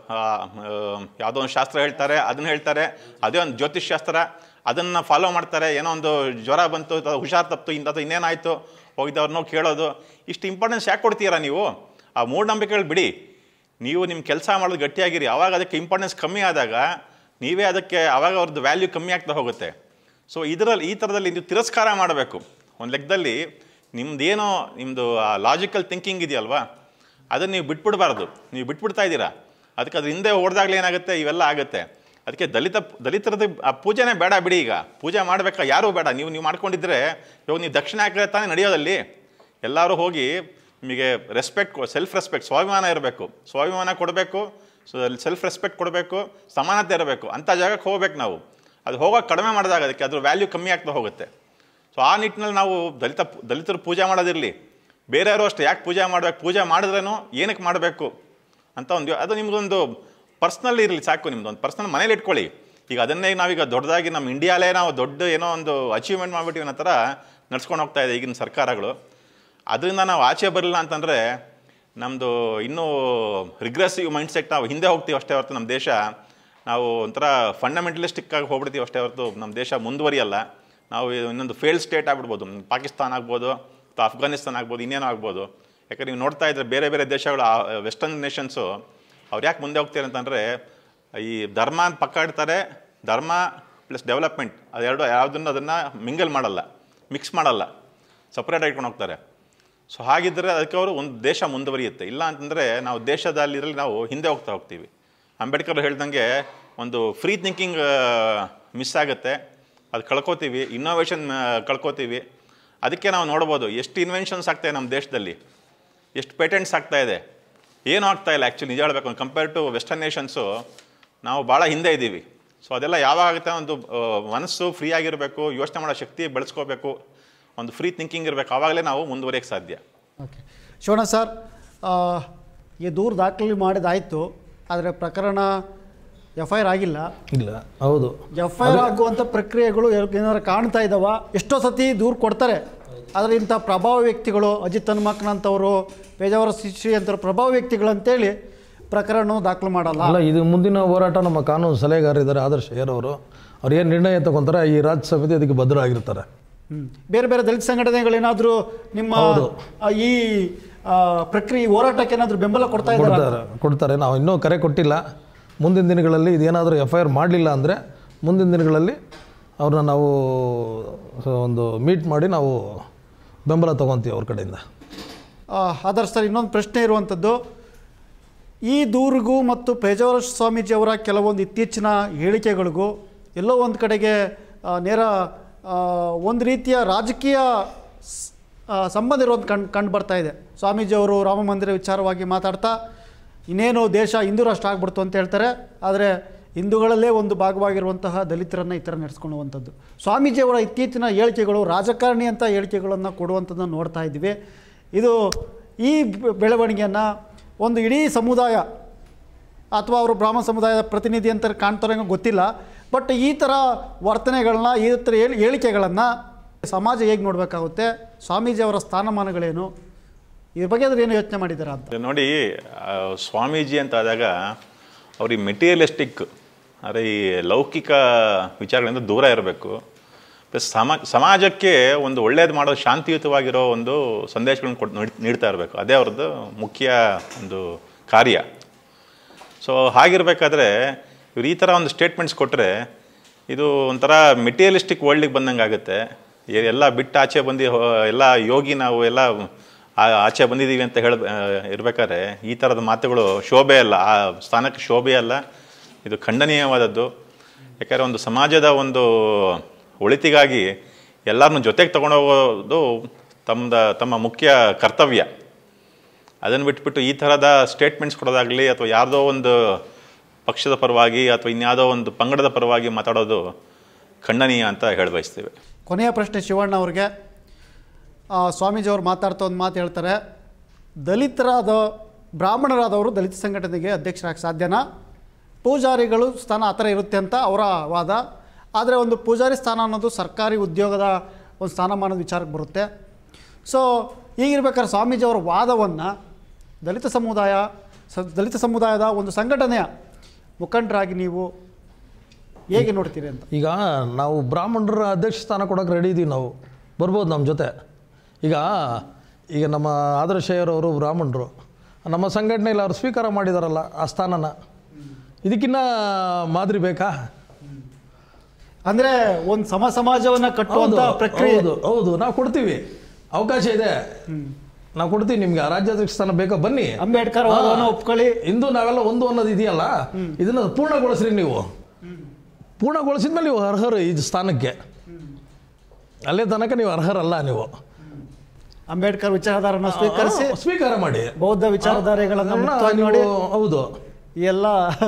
ಯಾವುದೋ ಒಂದು ಶಾಸ್ತ್ರ ಹೇಳ್ತಾರೆ, ಅದನ್ನು ಹೇಳ್ತಾರೆ, ಅದೇ ಒಂದು ಜ್ಯೋತಿಷ್ ಶಾಸ್ತ್ರ, ಅದನ್ನು ಫಾಲೋ ಮಾಡ್ತಾರೆ. ಏನೋ ಒಂದು ಜ್ವರ ಬಂತು, ಹುಷಾರು ತಪ್ಪಿತು, ಇಂಥ ಇನ್ನೇನಾಯಿತು, ಹೋಗಿದ್ದವ್ರನ್ನೋ ಕೇಳೋದು. ಇಷ್ಟು ಇಂಪಾರ್ಟೆನ್ಸ್ ಯಾಕೆ ಕೊಡ್ತೀರಾ ನೀವು? ಆ ಮೂಢನಂಬಿಕೆಗಳು ಬಿಡಿ, ನೀವು ನಿಮ್ಮ ಕೆಲಸ ಮಾಡೋದು ಗಟ್ಟಿಯಾಗಿರಿ. ಆವಾಗ ಅದಕ್ಕೆ ಇಂಪಾರ್ಟೆನ್ಸ್ ಕಮ್ಮಿ ಆದಾಗ ನೀವೇ ಅದಕ್ಕೆ ಆವಾಗ ಅವ್ರದ್ದು ವ್ಯಾಲ್ಯೂ ಕಮ್ಮಿ ಆಗ್ತಾ ಹೋಗುತ್ತೆ. ಸೊ ಇದರಲ್ಲಿ ಈ ಥರದಲ್ಲಿ ನೀವು ತಿರಸ್ಕಾರ ಮಾಡಬೇಕು. ಒಂದು ಲೆಕ್ಕದಲ್ಲಿ ನಿಮ್ಮದೇನೋ ನಿಮ್ಮದು ಆ ಲಾಜಿಕಲ್ ಥಿಂಕಿಂಗ್ ಇದೆಯಲ್ವಾ, ಅದನ್ನು ನೀವು ಬಿಟ್ಬಿಡಬಾರ್ದು. ನೀವು ಬಿಟ್ಬಿಡ್ತಾ ಇದ್ದೀರಾ, ಅದಕ್ಕೆ ಅದ್ರ ಹಿಂದೆ ಓಡ್ದಾಗಲೇ ಏನಾಗುತ್ತೆ, ಇವೆಲ್ಲ ಆಗುತ್ತೆ. ಅದಕ್ಕೆ ದಲಿತ ದಲಿತರದ್ದು ಆ ಪೂಜೆನೇ ಬೇಡ ಬಿಡಿ. ಈಗ ಪೂಜೆ ಮಾಡಬೇಕಾ ಯಾರೂ ಬೇಡ. ನೀವು ನೀವು ಮಾಡ್ಕೊಂಡಿದ್ರೆ ಇವಾಗ ನೀವು ದಕ್ಷಿಣ ಹಾಕಿದ್ರೆ ತಾನೇ ನಡೆಯೋದಲ್ಲಿ. ಎಲ್ಲರೂ ಹೋಗಿ ನಿಮಗೆ ರೆಸ್ಪೆಕ್ಟ್, ಸೆಲ್ಫ್ ರೆಸ್ಪೆಕ್ಟ್, ಸ್ವಾಭಿಮಾನ ಇರಬೇಕು, ಸ್ವಾಭಿಮಾನ ಕೊಡಬೇಕು, ಸೆಲ್ಫ್ ರೆಸ್ಪೆಕ್ಟ್ ಕೊಡಬೇಕು, ಸಮಾನತೆ ಇರಬೇಕು. ಅಂಥ ಜಾಗಕ್ಕೆ ಹೋಗ್ಬೇಕು ನಾವು. ಅದು ಹೋಗೋಕೆ ಕಡಿಮೆ ಮಾಡಿದಾಗ ಅದಕ್ಕೆ ಅದ್ರ ವ್ಯಾಲ್ಯೂ ಕಮ್ಮಿ ಆಗ್ತಾ ಹೋಗುತ್ತೆ. ಸೊ ಆ ನಿಟ್ಟಿನಲ್ಲಿ ನಾವು ದಲಿತ ದಲಿತರು ಪೂಜೆ ಮಾಡೋದಿರಲಿ, ಬೇರೆಯವರು ಅಷ್ಟೇ ಯಾಕೆ ಪೂಜೆ ಮಾಡಬೇಕು, ಪೂಜೆ ಮಾಡಿದ್ರೇನು ಏನಕ್ಕೆ ಮಾಡಬೇಕು ಅಂತ ಒಂದು ಅದು ನಿಮ್ಮದೊಂದು ಪರ್ಸ್ನಲ್ ಇರಲಿ ಸಾಕು. ನಿಮ್ಮದು ಒಂದು ಪರ್ಸ್ನಲ್ ಮನೇಲಿ ಇಟ್ಕೊಳ್ಳಿ. ಈಗ ಅದನ್ನೇ ನಾವೀಗ ದೊಡ್ಡದಾಗಿ ನಮ್ಮ ಇಂಡಿಯಾಲೇ ನಾವು ದೊಡ್ಡ ಏನೋ ಒಂದು ಅಚೀವ್ಮೆಂಟ್ ಮಾಡಿಬಿಟ್ಟು ಅನ್ನೋ ಥರ ನಡ್ಸ್ಕೊಂಡು ಹೋಗ್ತಾ ಇದೆ ಈಗಿನ ಸರ್ಕಾರಗಳು. ಅದರಿಂದ ನಾವು ಆಚೆ ಬರಲಿಲ್ಲ ಅಂತಂದರೆ ನಮ್ಮದು ಇನ್ನೂ ರಿಗ್ರೆಸಿವ್ ಮೈಂಡ್ಸೆಟ್, ನಾವು ಹಿಂದೆ ಹೋಗ್ತೀವಿ ಅಷ್ಟೇ ಹೊರತು ನಮ್ಮ ದೇಶ ನಾವು ಒಂಥರ ಫಂಡಮೆಂಟಲಿಸ್ಟಿಕ್ ಆಗಿ ಹೋಗ್ಬಿಡ್ತೀವಿ ಅಷ್ಟೇ ಹೊರತು ನಮ್ಮ ದೇಶ ಮುಂದುವರಿಯಲ್ಲ. ನಾವು ಇನ್ನೊಂದು ಫೇಲ್ಡ್ ಸ್ಟೇಟ್ ಆಗ್ಬಿಡ್ಬೋದು, ಪಾಕಿಸ್ತಾನ ಆಗ್ಬೋದು ಅಥವಾ ಅಫ್ಘಾನಿಸ್ತಾನ ಆಗ್ಬೋದು, ಇನ್ನೇನೋ ಆಗ್ಬೋದು. ಯಾಕಂದ್ರೆ ನೀವು ನೋಡ್ತಾ ಇದ್ದರೆ ಬೇರೆ ಬೇರೆ ದೇಶಗಳು, ವೆಸ್ಟರ್ನ್ ನೇಷನ್ಸು ಅವ್ರು ಯಾಕೆ ಮುಂದೆ ಹೋಗ್ತಾರೆ ಅಂತಂದರೆ ಈ ಧರ್ಮ ಅಂತ ಪಕ್ಕ ಇಡ್ತಾರೆ, ಧರ್ಮ ಪ್ಲಸ್ ಡೆವಲಪ್ಮೆಂಟ್ ಅದೆರಡು ಯಾವುದನ್ನು ಅದನ್ನು ಮಿಂಗಲ್ ಮಾಡಲ್ಲ, ಮಿಕ್ಸ್ ಮಾಡಲ್ಲ, ಸಪ್ರೇಟ್ ಇಟ್ಕೊಂಡು ಹೋಗ್ತಾರೆ. ಸೊ ಹಾಗಿದ್ದರೆ ಅದಕ್ಕೆ ಅವರು ಒಂದು ದೇಶ ಮುಂದುವರಿಯುತ್ತೆ. ಇಲ್ಲ ಅಂತಂದರೆ ನಾವು ದೇಶದಲ್ಲಿರಲಿ ನಾವು ಹಿಂದೆ ಹೋಗ್ತಾ ಹೋಗ್ತೀವಿ. ಅಂಬೇಡ್ಕರ್ ಹೇಳ್ದಂಗೆ ಒಂದು ಫ್ರೀ ಥಿಂಕಿಂಗ್ ಮಿಸ್ ಆಗುತ್ತೆ, ಅದು ಕಳ್ಕೊತೀವಿ, ಇನ್ನೋವೇಷನ್ ಕಳ್ಕೊತೀವಿ. ಅದಕ್ಕೆ ನಾವು ನೋಡ್ಬೋದು ಎಷ್ಟು ಇನ್ವೆನ್ಷನ್ಸ್ ಆಗ್ತಾಯಿದೆ ನಮ್ಮ ದೇಶದಲ್ಲಿ, ಎಷ್ಟು ಪೇಟೆಂಟ್ಸ್ ಆಗ್ತಾಯಿದೆ, ಏನೂ ಆಗ್ತಾಯಿಲ್ಲ ಆ್ಯಕ್ಚುಲಿ ನಿಜ ಹೇಳಬೇಕು. ಕಂಪೇರ್ ಟು ವೆಸ್ಟರ್ನ್ ನೇಷನ್ಸು ನಾವು ಭಾಳ ಹಿಂದೆ ಇದ್ದೀವಿ. ಸೊ ಅದೆಲ್ಲ ಯಾವಾಗ ಆಗುತ್ತೆ, ಒಂದು ಮನಸ್ಸು ಫ್ರೀ ಆಗಿರಬೇಕು, ಯೋಚನೆ ಮಾಡೋ ಶಕ್ತಿ ಬೆಳೆಸ್ಕೋಬೇಕು, ಒಂದು ಫ್ರೀ ಥಿಂಕಿಂಗ್ ಇರಬೇಕು, ಆವಾಗಲೇ ನಾವು ಮುಂದುವರಿಯೋಕ್ಕೆ ಸಾಧ್ಯ. ಓಕೆ ಶಿವಣ್ಣ ಸರ್, ಈ ದೂರು ದಾಖಲೆ ಮಾಡಿದಾಯಿತು, ಆದರೆ ಪ್ರಕರಣ ಎಫ್ ಐ ಆರ್ ಆಗಿಲ್ಲ. ಇಲ್ಲ, ಹೌದು. ಎಫ್ ಐ ಆರ್ ಆಗುವಂಥ ಪ್ರಕ್ರಿಯೆಗಳು ಏನಾರು ಕಾಣ್ತಾ ಇದ್ದಾವ? ಎಷ್ಟೋ ಸತಿ ದೂರು ಕೊಡ್ತಾರೆ, ಆದರೆ ಇಂಥ ಪ್ರಭಾವ ವ್ಯಕ್ತಿಗಳು, ಅಜಿತ್ ಹನುಮಕ್ಕನಂಥವರು, ಪೇಜಾವರ ಶ್ರೀ ಅಂತ ಪ್ರಭಾವ ವ್ಯಕ್ತಿಗಳಂತೇಳಿ ಪ್ರಕರಣ ದಾಖಲು ಮಾಡಲ್ಲ. ಅಲ್ಲ, ಇದು ಮುಂದಿನ ಹೋರಾಟ ನಮ್ಮ ಕಾನೂನು ಸಲಹೆಗಾರಿದ್ದಾರೆ ಆದರ್ಶ ಏರವರು, ಅವ್ರು ಏನು ನಿರ್ಣಯ ತಗೊಂತಾರೆ ಈ ರಾಜ್ಯ ಸಮಿತಿ ಅದಕ್ಕೆ ಭದ್ರ ಆಗಿರ್ತಾರೆ. ಹ್ಞೂ ಬೇರೆ ಬೇರೆ ದಲಿತ ಸಂಘಟನೆಗಳೇನಾದರೂ ನಿಮ್ಮ ಈ ಪ್ರಕ್ರಿಯೆ ಹೋರಾಟಕ್ಕೆ ಏನಾದರೂ ಬೆಂಬಲ ಕೊಡ್ತಾ ಇದ್ದಾರೆ? ಕೊಡ್ತಾರೆ. ನಾವು ಇನ್ನೂ ಕರೆ ಕೊಟ್ಟಿಲ್ಲ. ಮುಂದಿನ ದಿನಗಳಲ್ಲಿ ಇದೇನಾದರೂ ಎಫ್ ಐ ಆರ್ ಮಾಡಲಿಲ್ಲ ಅಂದರೆ ಮುಂದಿನ ದಿನಗಳಲ್ಲಿ ಅವ್ರನ್ನ ನಾವು ಒಂದು ಮೀಟ್ ಮಾಡಿ ನಾವು ಬೆಂಬಲ ತೊಗೊತೀವಿ ಅವ್ರ ಕಡೆಯಿಂದ. ಆದರ್ಶ ಸರ್, ಇನ್ನೊಂದು ಪ್ರಶ್ನೆ ಇರುವಂಥದ್ದು, ಈ ದೂರಿಗೂ ಮತ್ತು ಪೇಜಾವರ ಸ್ವಾಮೀಜಿಯವರ ಕೆಲವೊಂದು ಇತ್ತೀಚಿನ ಹೇಳಿಕೆಗಳಿಗೂ ಎಲ್ಲೋ ಒಂದು ಕಡೆಗೆ ನೇರ ಒಂದು ರೀತಿಯ ರಾಜಕೀಯ ಸಂಬಂಧ ಇರೋದು ಕಂಡು ಕಂಡು ಬರ್ತಾ ಇದೆ. ಸ್ವಾಮೀಜಿಯವರು ರಾಮ ಮಂದಿರ ವಿಚಾರವಾಗಿ ಮಾತಾಡ್ತಾ ಇನ್ನೇನು ದೇಶ ಹಿಂದೂ ರಾಷ್ಟ್ರ ಆಗ್ಬಿಡ್ತು ಅಂತ ಹೇಳ್ತಾರೆ, ಆದರೆ ಹಿಂದೂಗಳಲ್ಲೇ ಒಂದು ಭಾಗವಾಗಿರುವಂತಹ ದಲಿತರನ್ನು ಈ ಥರ ನಡೆಸ್ಕೊಳ್ಳುವಂಥದ್ದು. ಸ್ವಾಮೀಜಿಯವರ ಇತ್ತೀಚಿನ ಹೇಳಿಕೆಗಳು ರಾಜಕಾರಣಿ ಅಂತ ಹೇಳಿಕೆಗಳನ್ನು ಕೊಡುವಂಥದ್ದನ್ನು ನೋಡ್ತಾ ಇದ್ದೀವಿ. ಇದು ಈ ಬೆಳವಣಿಗೆಯನ್ನು ಒಂದು ಇಡೀ ಸಮುದಾಯ ಅಥವಾ ಅವರು ಬ್ರಾಹ್ಮಣ ಸಮುದಾಯದ ಪ್ರತಿನಿಧಿ ಅಂತ ಕಾಣ್ತಾರೆ ಗೊತ್ತಿಲ್ಲ, ಬಟ್ ಈ ಥರ ವರ್ತನೆಗಳನ್ನ, ಈ ಥರ ಹೇಳಿ ಹೇಳಿಕೆಗಳನ್ನು ಸಮಾಜ ಹೇಗೆ ನೋಡಬೇಕಾಗುತ್ತೆ, ಸ್ವಾಮೀಜಿಯವರ ಸ್ಥಾನಮಾನಗಳೇನು, ಇದ್ರ ಬಗ್ಗೆ ಅದ್ರ ಏನು ಯೋಚನೆ ಮಾಡಿದ್ದಾರೆ ಅಂತ ನೋಡಿ. ಸ್ವಾಮೀಜಿ ಅಂತ ಆದಾಗ ಅವ್ರಿಗೆ ಮೆಟೀರಿಯಲಿಸ್ಟಿಕ್ ಅಂದರೆ ಈ ಲೌಕಿಕ ವಿಚಾರಗಳಿಂದ ದೂರ ಇರಬೇಕು. ಪ್ಲಸ್ ಸಮ ಸಮಾಜಕ್ಕೆ ಒಂದು ಒಳ್ಳೇದು ಮಾಡೋ ಶಾಂತಿಯುತವಾಗಿರೋ ಒಂದು ಸಂದೇಶಗಳನ್ನ ಕೊಟ್ಟು ನೀಡ್ತಾ ಇರಬೇಕು. ಅದೇ ಅವ್ರದ್ದು ಮುಖ್ಯ ಒಂದು ಕಾರ್ಯ. ಸೊ ಹಾಗಿರ್ಬೇಕಾದ್ರೆ ಇವ್ರು ಈ ಥರ ಒಂದು ಸ್ಟೇಟ್ಮೆಂಟ್ಸ್ ಕೊಟ್ಟರೆ ಇದು ಒಂಥರ ಮೆಟೀರಿಯಲಿಸ್ಟಿಕ್ ವರ್ಲ್ಡಿಗೆ ಬಂದಂಗೆ ಆಗುತ್ತೆ. ಎಲ್ಲ ಬಿಟ್ಟು ಆಚೆ ಬಂದು ಎಲ್ಲ ಯೋಗಿ ನಾವು ಎಲ್ಲ ಆಚೆ ಬಂದಿದ್ದೀವಿ ಅಂತ ಹೇಳ ಇರಬೇಕಾದ್ರೆ ಈ ಥರದ ಮಾತುಗಳು ಶೋಭೆ ಅಲ್ಲ, ಆ ಸ್ಥಾನಕ್ಕೆ ಶೋಭೆ ಅಲ್ಲ. ಇದು ಖಂಡನೀಯವಾದದ್ದು. ಯಾಕಂದರೆ ಒಂದು ಸಮಾಜದ ಒಂದು ಒಳಿತಿಗಾಗಿ ಎಲ್ಲರನ್ನೂ ಜೊತೆಗೆ ತೊಗೊಂಡೋಗೋದು ತಮ್ಮದ ತಮ್ಮ ಮುಖ್ಯ ಕರ್ತವ್ಯ. ಅದನ್ನು ಬಿಟ್ಬಿಟ್ಟು ಈ ಥರದ ಸ್ಟೇಟ್ಮೆಂಟ್ಸ್ ಕೊಡೋದಾಗಲಿ ಅಥವಾ ಯಾವುದೋ ಒಂದು ಪಕ್ಷದ ಪರವಾಗಿ ಅಥವಾ ಇನ್ಯಾವುದೋ ಒಂದು ಪಂಗಡದ ಪರವಾಗಿ ಮಾತಾಡೋದು ಖಂಡನೀಯ ಅಂತ ಹೇಳಿ ಬಯಸ್ತೀವಿ. ಕೊನೆಯ ಪ್ರಶ್ನೆ ಶಿವಣ್ಣ ಅವ್ರಿಗೆ. ಸ್ವಾಮೀಜಿಯವರು ಮಾತಾಡ್ತಾ ಒಂದು ಮಾತು ಹೇಳ್ತಾರೆ, ದಲಿತರಾದ ಬ್ರಾಹ್ಮಣರಾದವರು ದಲಿತ ಸಂಘಟನೆಗೆ ಅಧ್ಯಕ್ಷರಾಗಿ ಸಾಧ್ಯನಾ? ಪೂಜಾರಿಗಳು ಸ್ಥಾನ ಆ ಥರ ಇರುತ್ತೆ ಅಂತ ಅವರ ವಾದ. ಆದರೆ ಒಂದು ಪೂಜಾರಿ ಸ್ಥಾನ ಅನ್ನೋದು ಸರ್ಕಾರಿ ಉದ್ಯೋಗದ ಒಂದು ಸ್ಥಾನಮಾನದ ವಿಚಾರಕ್ಕೆ ಬರುತ್ತೆ. ಸೊ ಹೀಗಿರ್ಬೇಕಾದ್ರೆ ಸ್ವಾಮೀಜಿಯವರ ವಾದವನ್ನು ದಲಿತ ಸಮುದಾಯ ಸ ದಲಿತ ಸಮುದಾಯದ ಒಂದು ಸಂಘಟನೆಯ ಮುಖಂಡರಾಗಿ ನೀವು ಹೇಗೆ ನೋಡ್ತೀರಿ ಅಂತ? ಈಗ ನಾವು ಬ್ರಾಹ್ಮಣರ ಅಧ್ಯಕ್ಷ ಸ್ಥಾನ ಕೊಡೋಕೆ ರೆಡಿ ಇದ್ದೀವಿ, ನಾವು ಬರ್ಬೋದು ನಮ್ಮ ಜೊತೆ. ಈಗ ಈಗ ನಮ್ಮ ಆದರ್ಶಯ್ಯರವರು ಬ್ರಾಹ್ಮಣರು, ನಮ್ಮ ಸಂಘಟನೆಯಲ್ಲಿ ಅವ್ರು ಸ್ವೀಕಾರ ಮಾಡಿದಾರಲ್ಲ ಆ ಸ್ಥಾನನ, ಇದಕ್ಕಿನ್ನ ಮಾದರಿ ಬೇಕಾ? ಅಂದರೆ ಒಂದು ಸಮ ಸಮಾಜವನ್ನು ಕಟ್ಟುವಂಥ ಪ್ರಕ್ರಿಯೆ. ಹೌದು ಹೌದು ನಾವು ಕೊಡ್ತೀವಿ, ಅವಕಾಶ ಇದೆ, ನಾವು ಕೊಡ್ತೀವಿ ನಿಮ್ಗೆ. ರಾಜ್ಯಾಧ್ಯಕ್ಷ ಸ್ಥಾನ ಬೇಕಾ ಬನ್ನಿ, ಅಂಬೇಡ್ಕರ್ ಒಪ್ಕೊಳ್ಳಿ. ಇಂದು ನಾವೆಲ್ಲ ಒಂದು ಅನ್ನೋದು ಇದೆಯಲ್ಲ, ಇದನ್ನು ಪೂರ್ಣಗೊಳಿಸ್ರಿ. ನೀವು ಪೂರ್ಣಗೊಳಿಸಿದ್ಮೇಲೆ ನೀವು ಅರ್ಹರು ಈ ಸ್ಥಾನಕ್ಕೆ. ಅಲ್ಲೇ ತನಕ ನೀವು ಅರ್ಹರಲ್ಲ. ನೀವು ಅಂಬೇಡ್ಕರ್ ವಿಚಾರಧಾರನ ಸ್ವೀಕರಿಸಿ ಸ್ವೀಕಾರ ಮಾಡಿ, ಬೌದ್ಧ ವಿಚಾರಧಾರೆಗಳನ್ನು ನೋಡಿ. ಹೌದು, ಎಲ್ಲ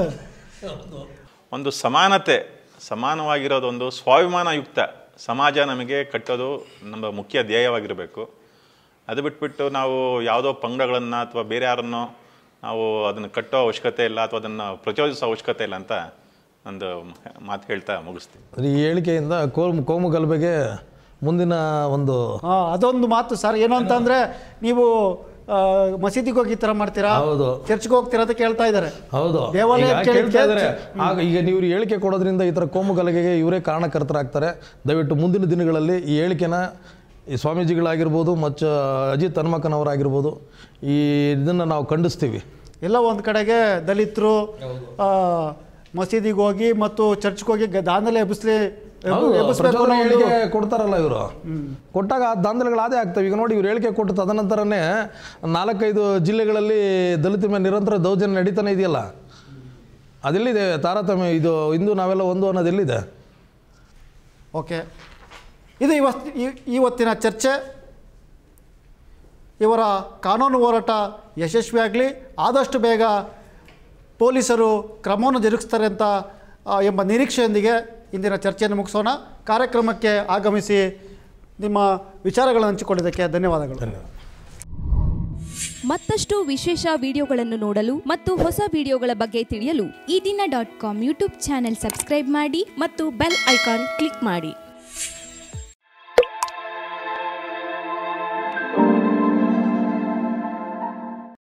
ಒಂದು ಸಮಾನತೆ, ಸಮಾನವಾಗಿರೋದೊಂದು ಸ್ವಾಭಿಮಾನಯುಕ್ತ ಸಮಾಜ ನಮಗೆ ಕಟ್ಟೋದು ನಮ್ಮ ಮುಖ್ಯ ಧ್ಯೇಯವಾಗಿರಬೇಕು. ಅದು ಬಿಟ್ಬಿಟ್ಟು ನಾವು ಯಾವುದೋ ಪಂಗಡಗಳನ್ನು ಅಥವಾ ಬೇರೆ ಯಾರನ್ನೋ ನಾವು ಅದನ್ನು ಕಟ್ಟೋ ಅವಶ್ಯಕತೆ ಇಲ್ಲ ಅಥವಾ ಅದನ್ನು ಪ್ರಚೋದಿಸೋ ಅವಶ್ಯಕತೆ ಇಲ್ಲ ಅಂತ ಒಂದು ಮಾತು ಹೇಳ್ತಾ ಮುಗಿಸ್ತೀವಿ. ಈ ಹೇಳಿಕೆಯಿಂದ ಕೋಮು ಕೋಮು ಗಲಭೆಗೆ ಮುಂದಿನ ಒಂದು ಅದೊಂದು ಮಾತು ಸರ್. ಏನು ಅಂತಂದರೆ ನೀವು ಮಸೀದಿಗೆ ಹೋಗಿ ಈ ಥರ ಮಾಡ್ತೀರಾ, ಹೌದು, ಚರ್ಚ್ಗೆ ಹೋಗ್ತೀರಾ ಅಂತ ಕೇಳ್ತಾ ಇದ್ದಾರೆ. ಹೌದು, ದೇವಾಲಯ ಕೇಳ್ತಾ ಇದ್ದಾರೆ. ಆಗ ಈಗ ನೀವು ಹೇಳಿಕೆ ಕೊಡೋದ್ರಿಂದ ಈ ಥರ ಕೋಮು ಗಲಭೆಗೆ ಇವರೇ ಕಾರಣಕರ್ತರಾಗ್ತಾರೆ. ದಯವಿಟ್ಟು ಮುಂದಿನ ದಿನಗಳಲ್ಲಿ ಈ ಹೇಳಿಕೆನ ಈ ಸ್ವಾಮೀಜಿಗಳಾಗಿರ್ಬೋದು ಮತ್ತು ಅಜಿತ್ ಹನುಮಕ್ಕನವರಾಗಿರ್ಬೋದು ಈ ಇದನ್ನು ನಾವು ಖಂಡಿಸ್ತೀವಿ. ಎಲ್ಲ ಒಂದು ಕಡೆಗೆ ದಲಿತರು ಮಸೀದಿಗೆ ಹೋಗಿ ಮತ್ತು ಚರ್ಚ್ಗೆ ಹೋಗಿ ದಾಂಧಲೆ ಎಬ್ಬಿಸ್ಲಿ ಹೇಳಿಕೆ ಕೊಡ್ತಾರಲ್ಲ ಇವರು, ಕೊಟ್ಟಾಗ ಆ ದಾಂಧಲೆಗಳು ಅದೇ ಆಗ್ತವೆ. ಈಗ ನೋಡಿ, ಇವ್ರು ಹೇಳಿಕೆ ಕೊಟ್ಟು ತದನಂತರನೇ ನಾಲ್ಕೈದು ಜಿಲ್ಲೆಗಳಲ್ಲಿ ದಲಿತರ ಮೇಲೆ ನಿರಂತರ ದೌರ್ಜನ್ಯ ನಡೀತಾನೆ ಇದೆಯಲ್ಲ, ಅದೆಲ್ಲಿದೆ ತಾರತಮ್ಯ? ಇದು ಇಂದು ನಾವೆಲ್ಲ ಒಂದು ಅನ್ನೋದು ಎಲ್ಲಿದೆ? ಓಕೆ, ಇದು ಇವತ್ತು ಇವತ್ತಿನ ಚರ್ಚೆ. ಇವರ ಕಾನೂನು ಹೋರಾಟ ಯಶಸ್ವಿಯಾಗಲಿ, ಆದಷ್ಟು ಬೇಗ ಪೊಲೀಸರು ಕ್ರಮವನ್ನು ಜರುಗಿಸ್ತಾರೆ ಅಂತ ಎಂಬ ನಿರೀಕ್ಷೆಯೊಂದಿಗೆ ಇಂದಿನ ಚರ್ಚೆಯನ್ನು ಮುಗಿಸೋಣ. ಕಾರ್ಯಕ್ರಮಕ್ಕೆ ಆಗಮಿಸಿ ನಿಮ್ಮ ವಿಚಾರಗಳನ್ನು ಹಂಚಿಕೊಂಡಿದ್ದಕ್ಕೆ ಧನ್ಯವಾದಗಳು. ಮತ್ತಷ್ಟು ವಿಶೇಷ ವಿಡಿಯೋಗಳನ್ನು ನೋಡಲು ಮತ್ತು ಹೊಸ ವಿಡಿಯೋಗಳ ಬಗ್ಗೆ ತಿಳಿಯಲು ಈ ದಿನ dot com YouTube channel subscribe ಮಾಡಿ ಮತ್ತು ಬೆಲ್ ಐಕಾನ್ ಕ್ಲಿಕ್ ಮಾಡಿ.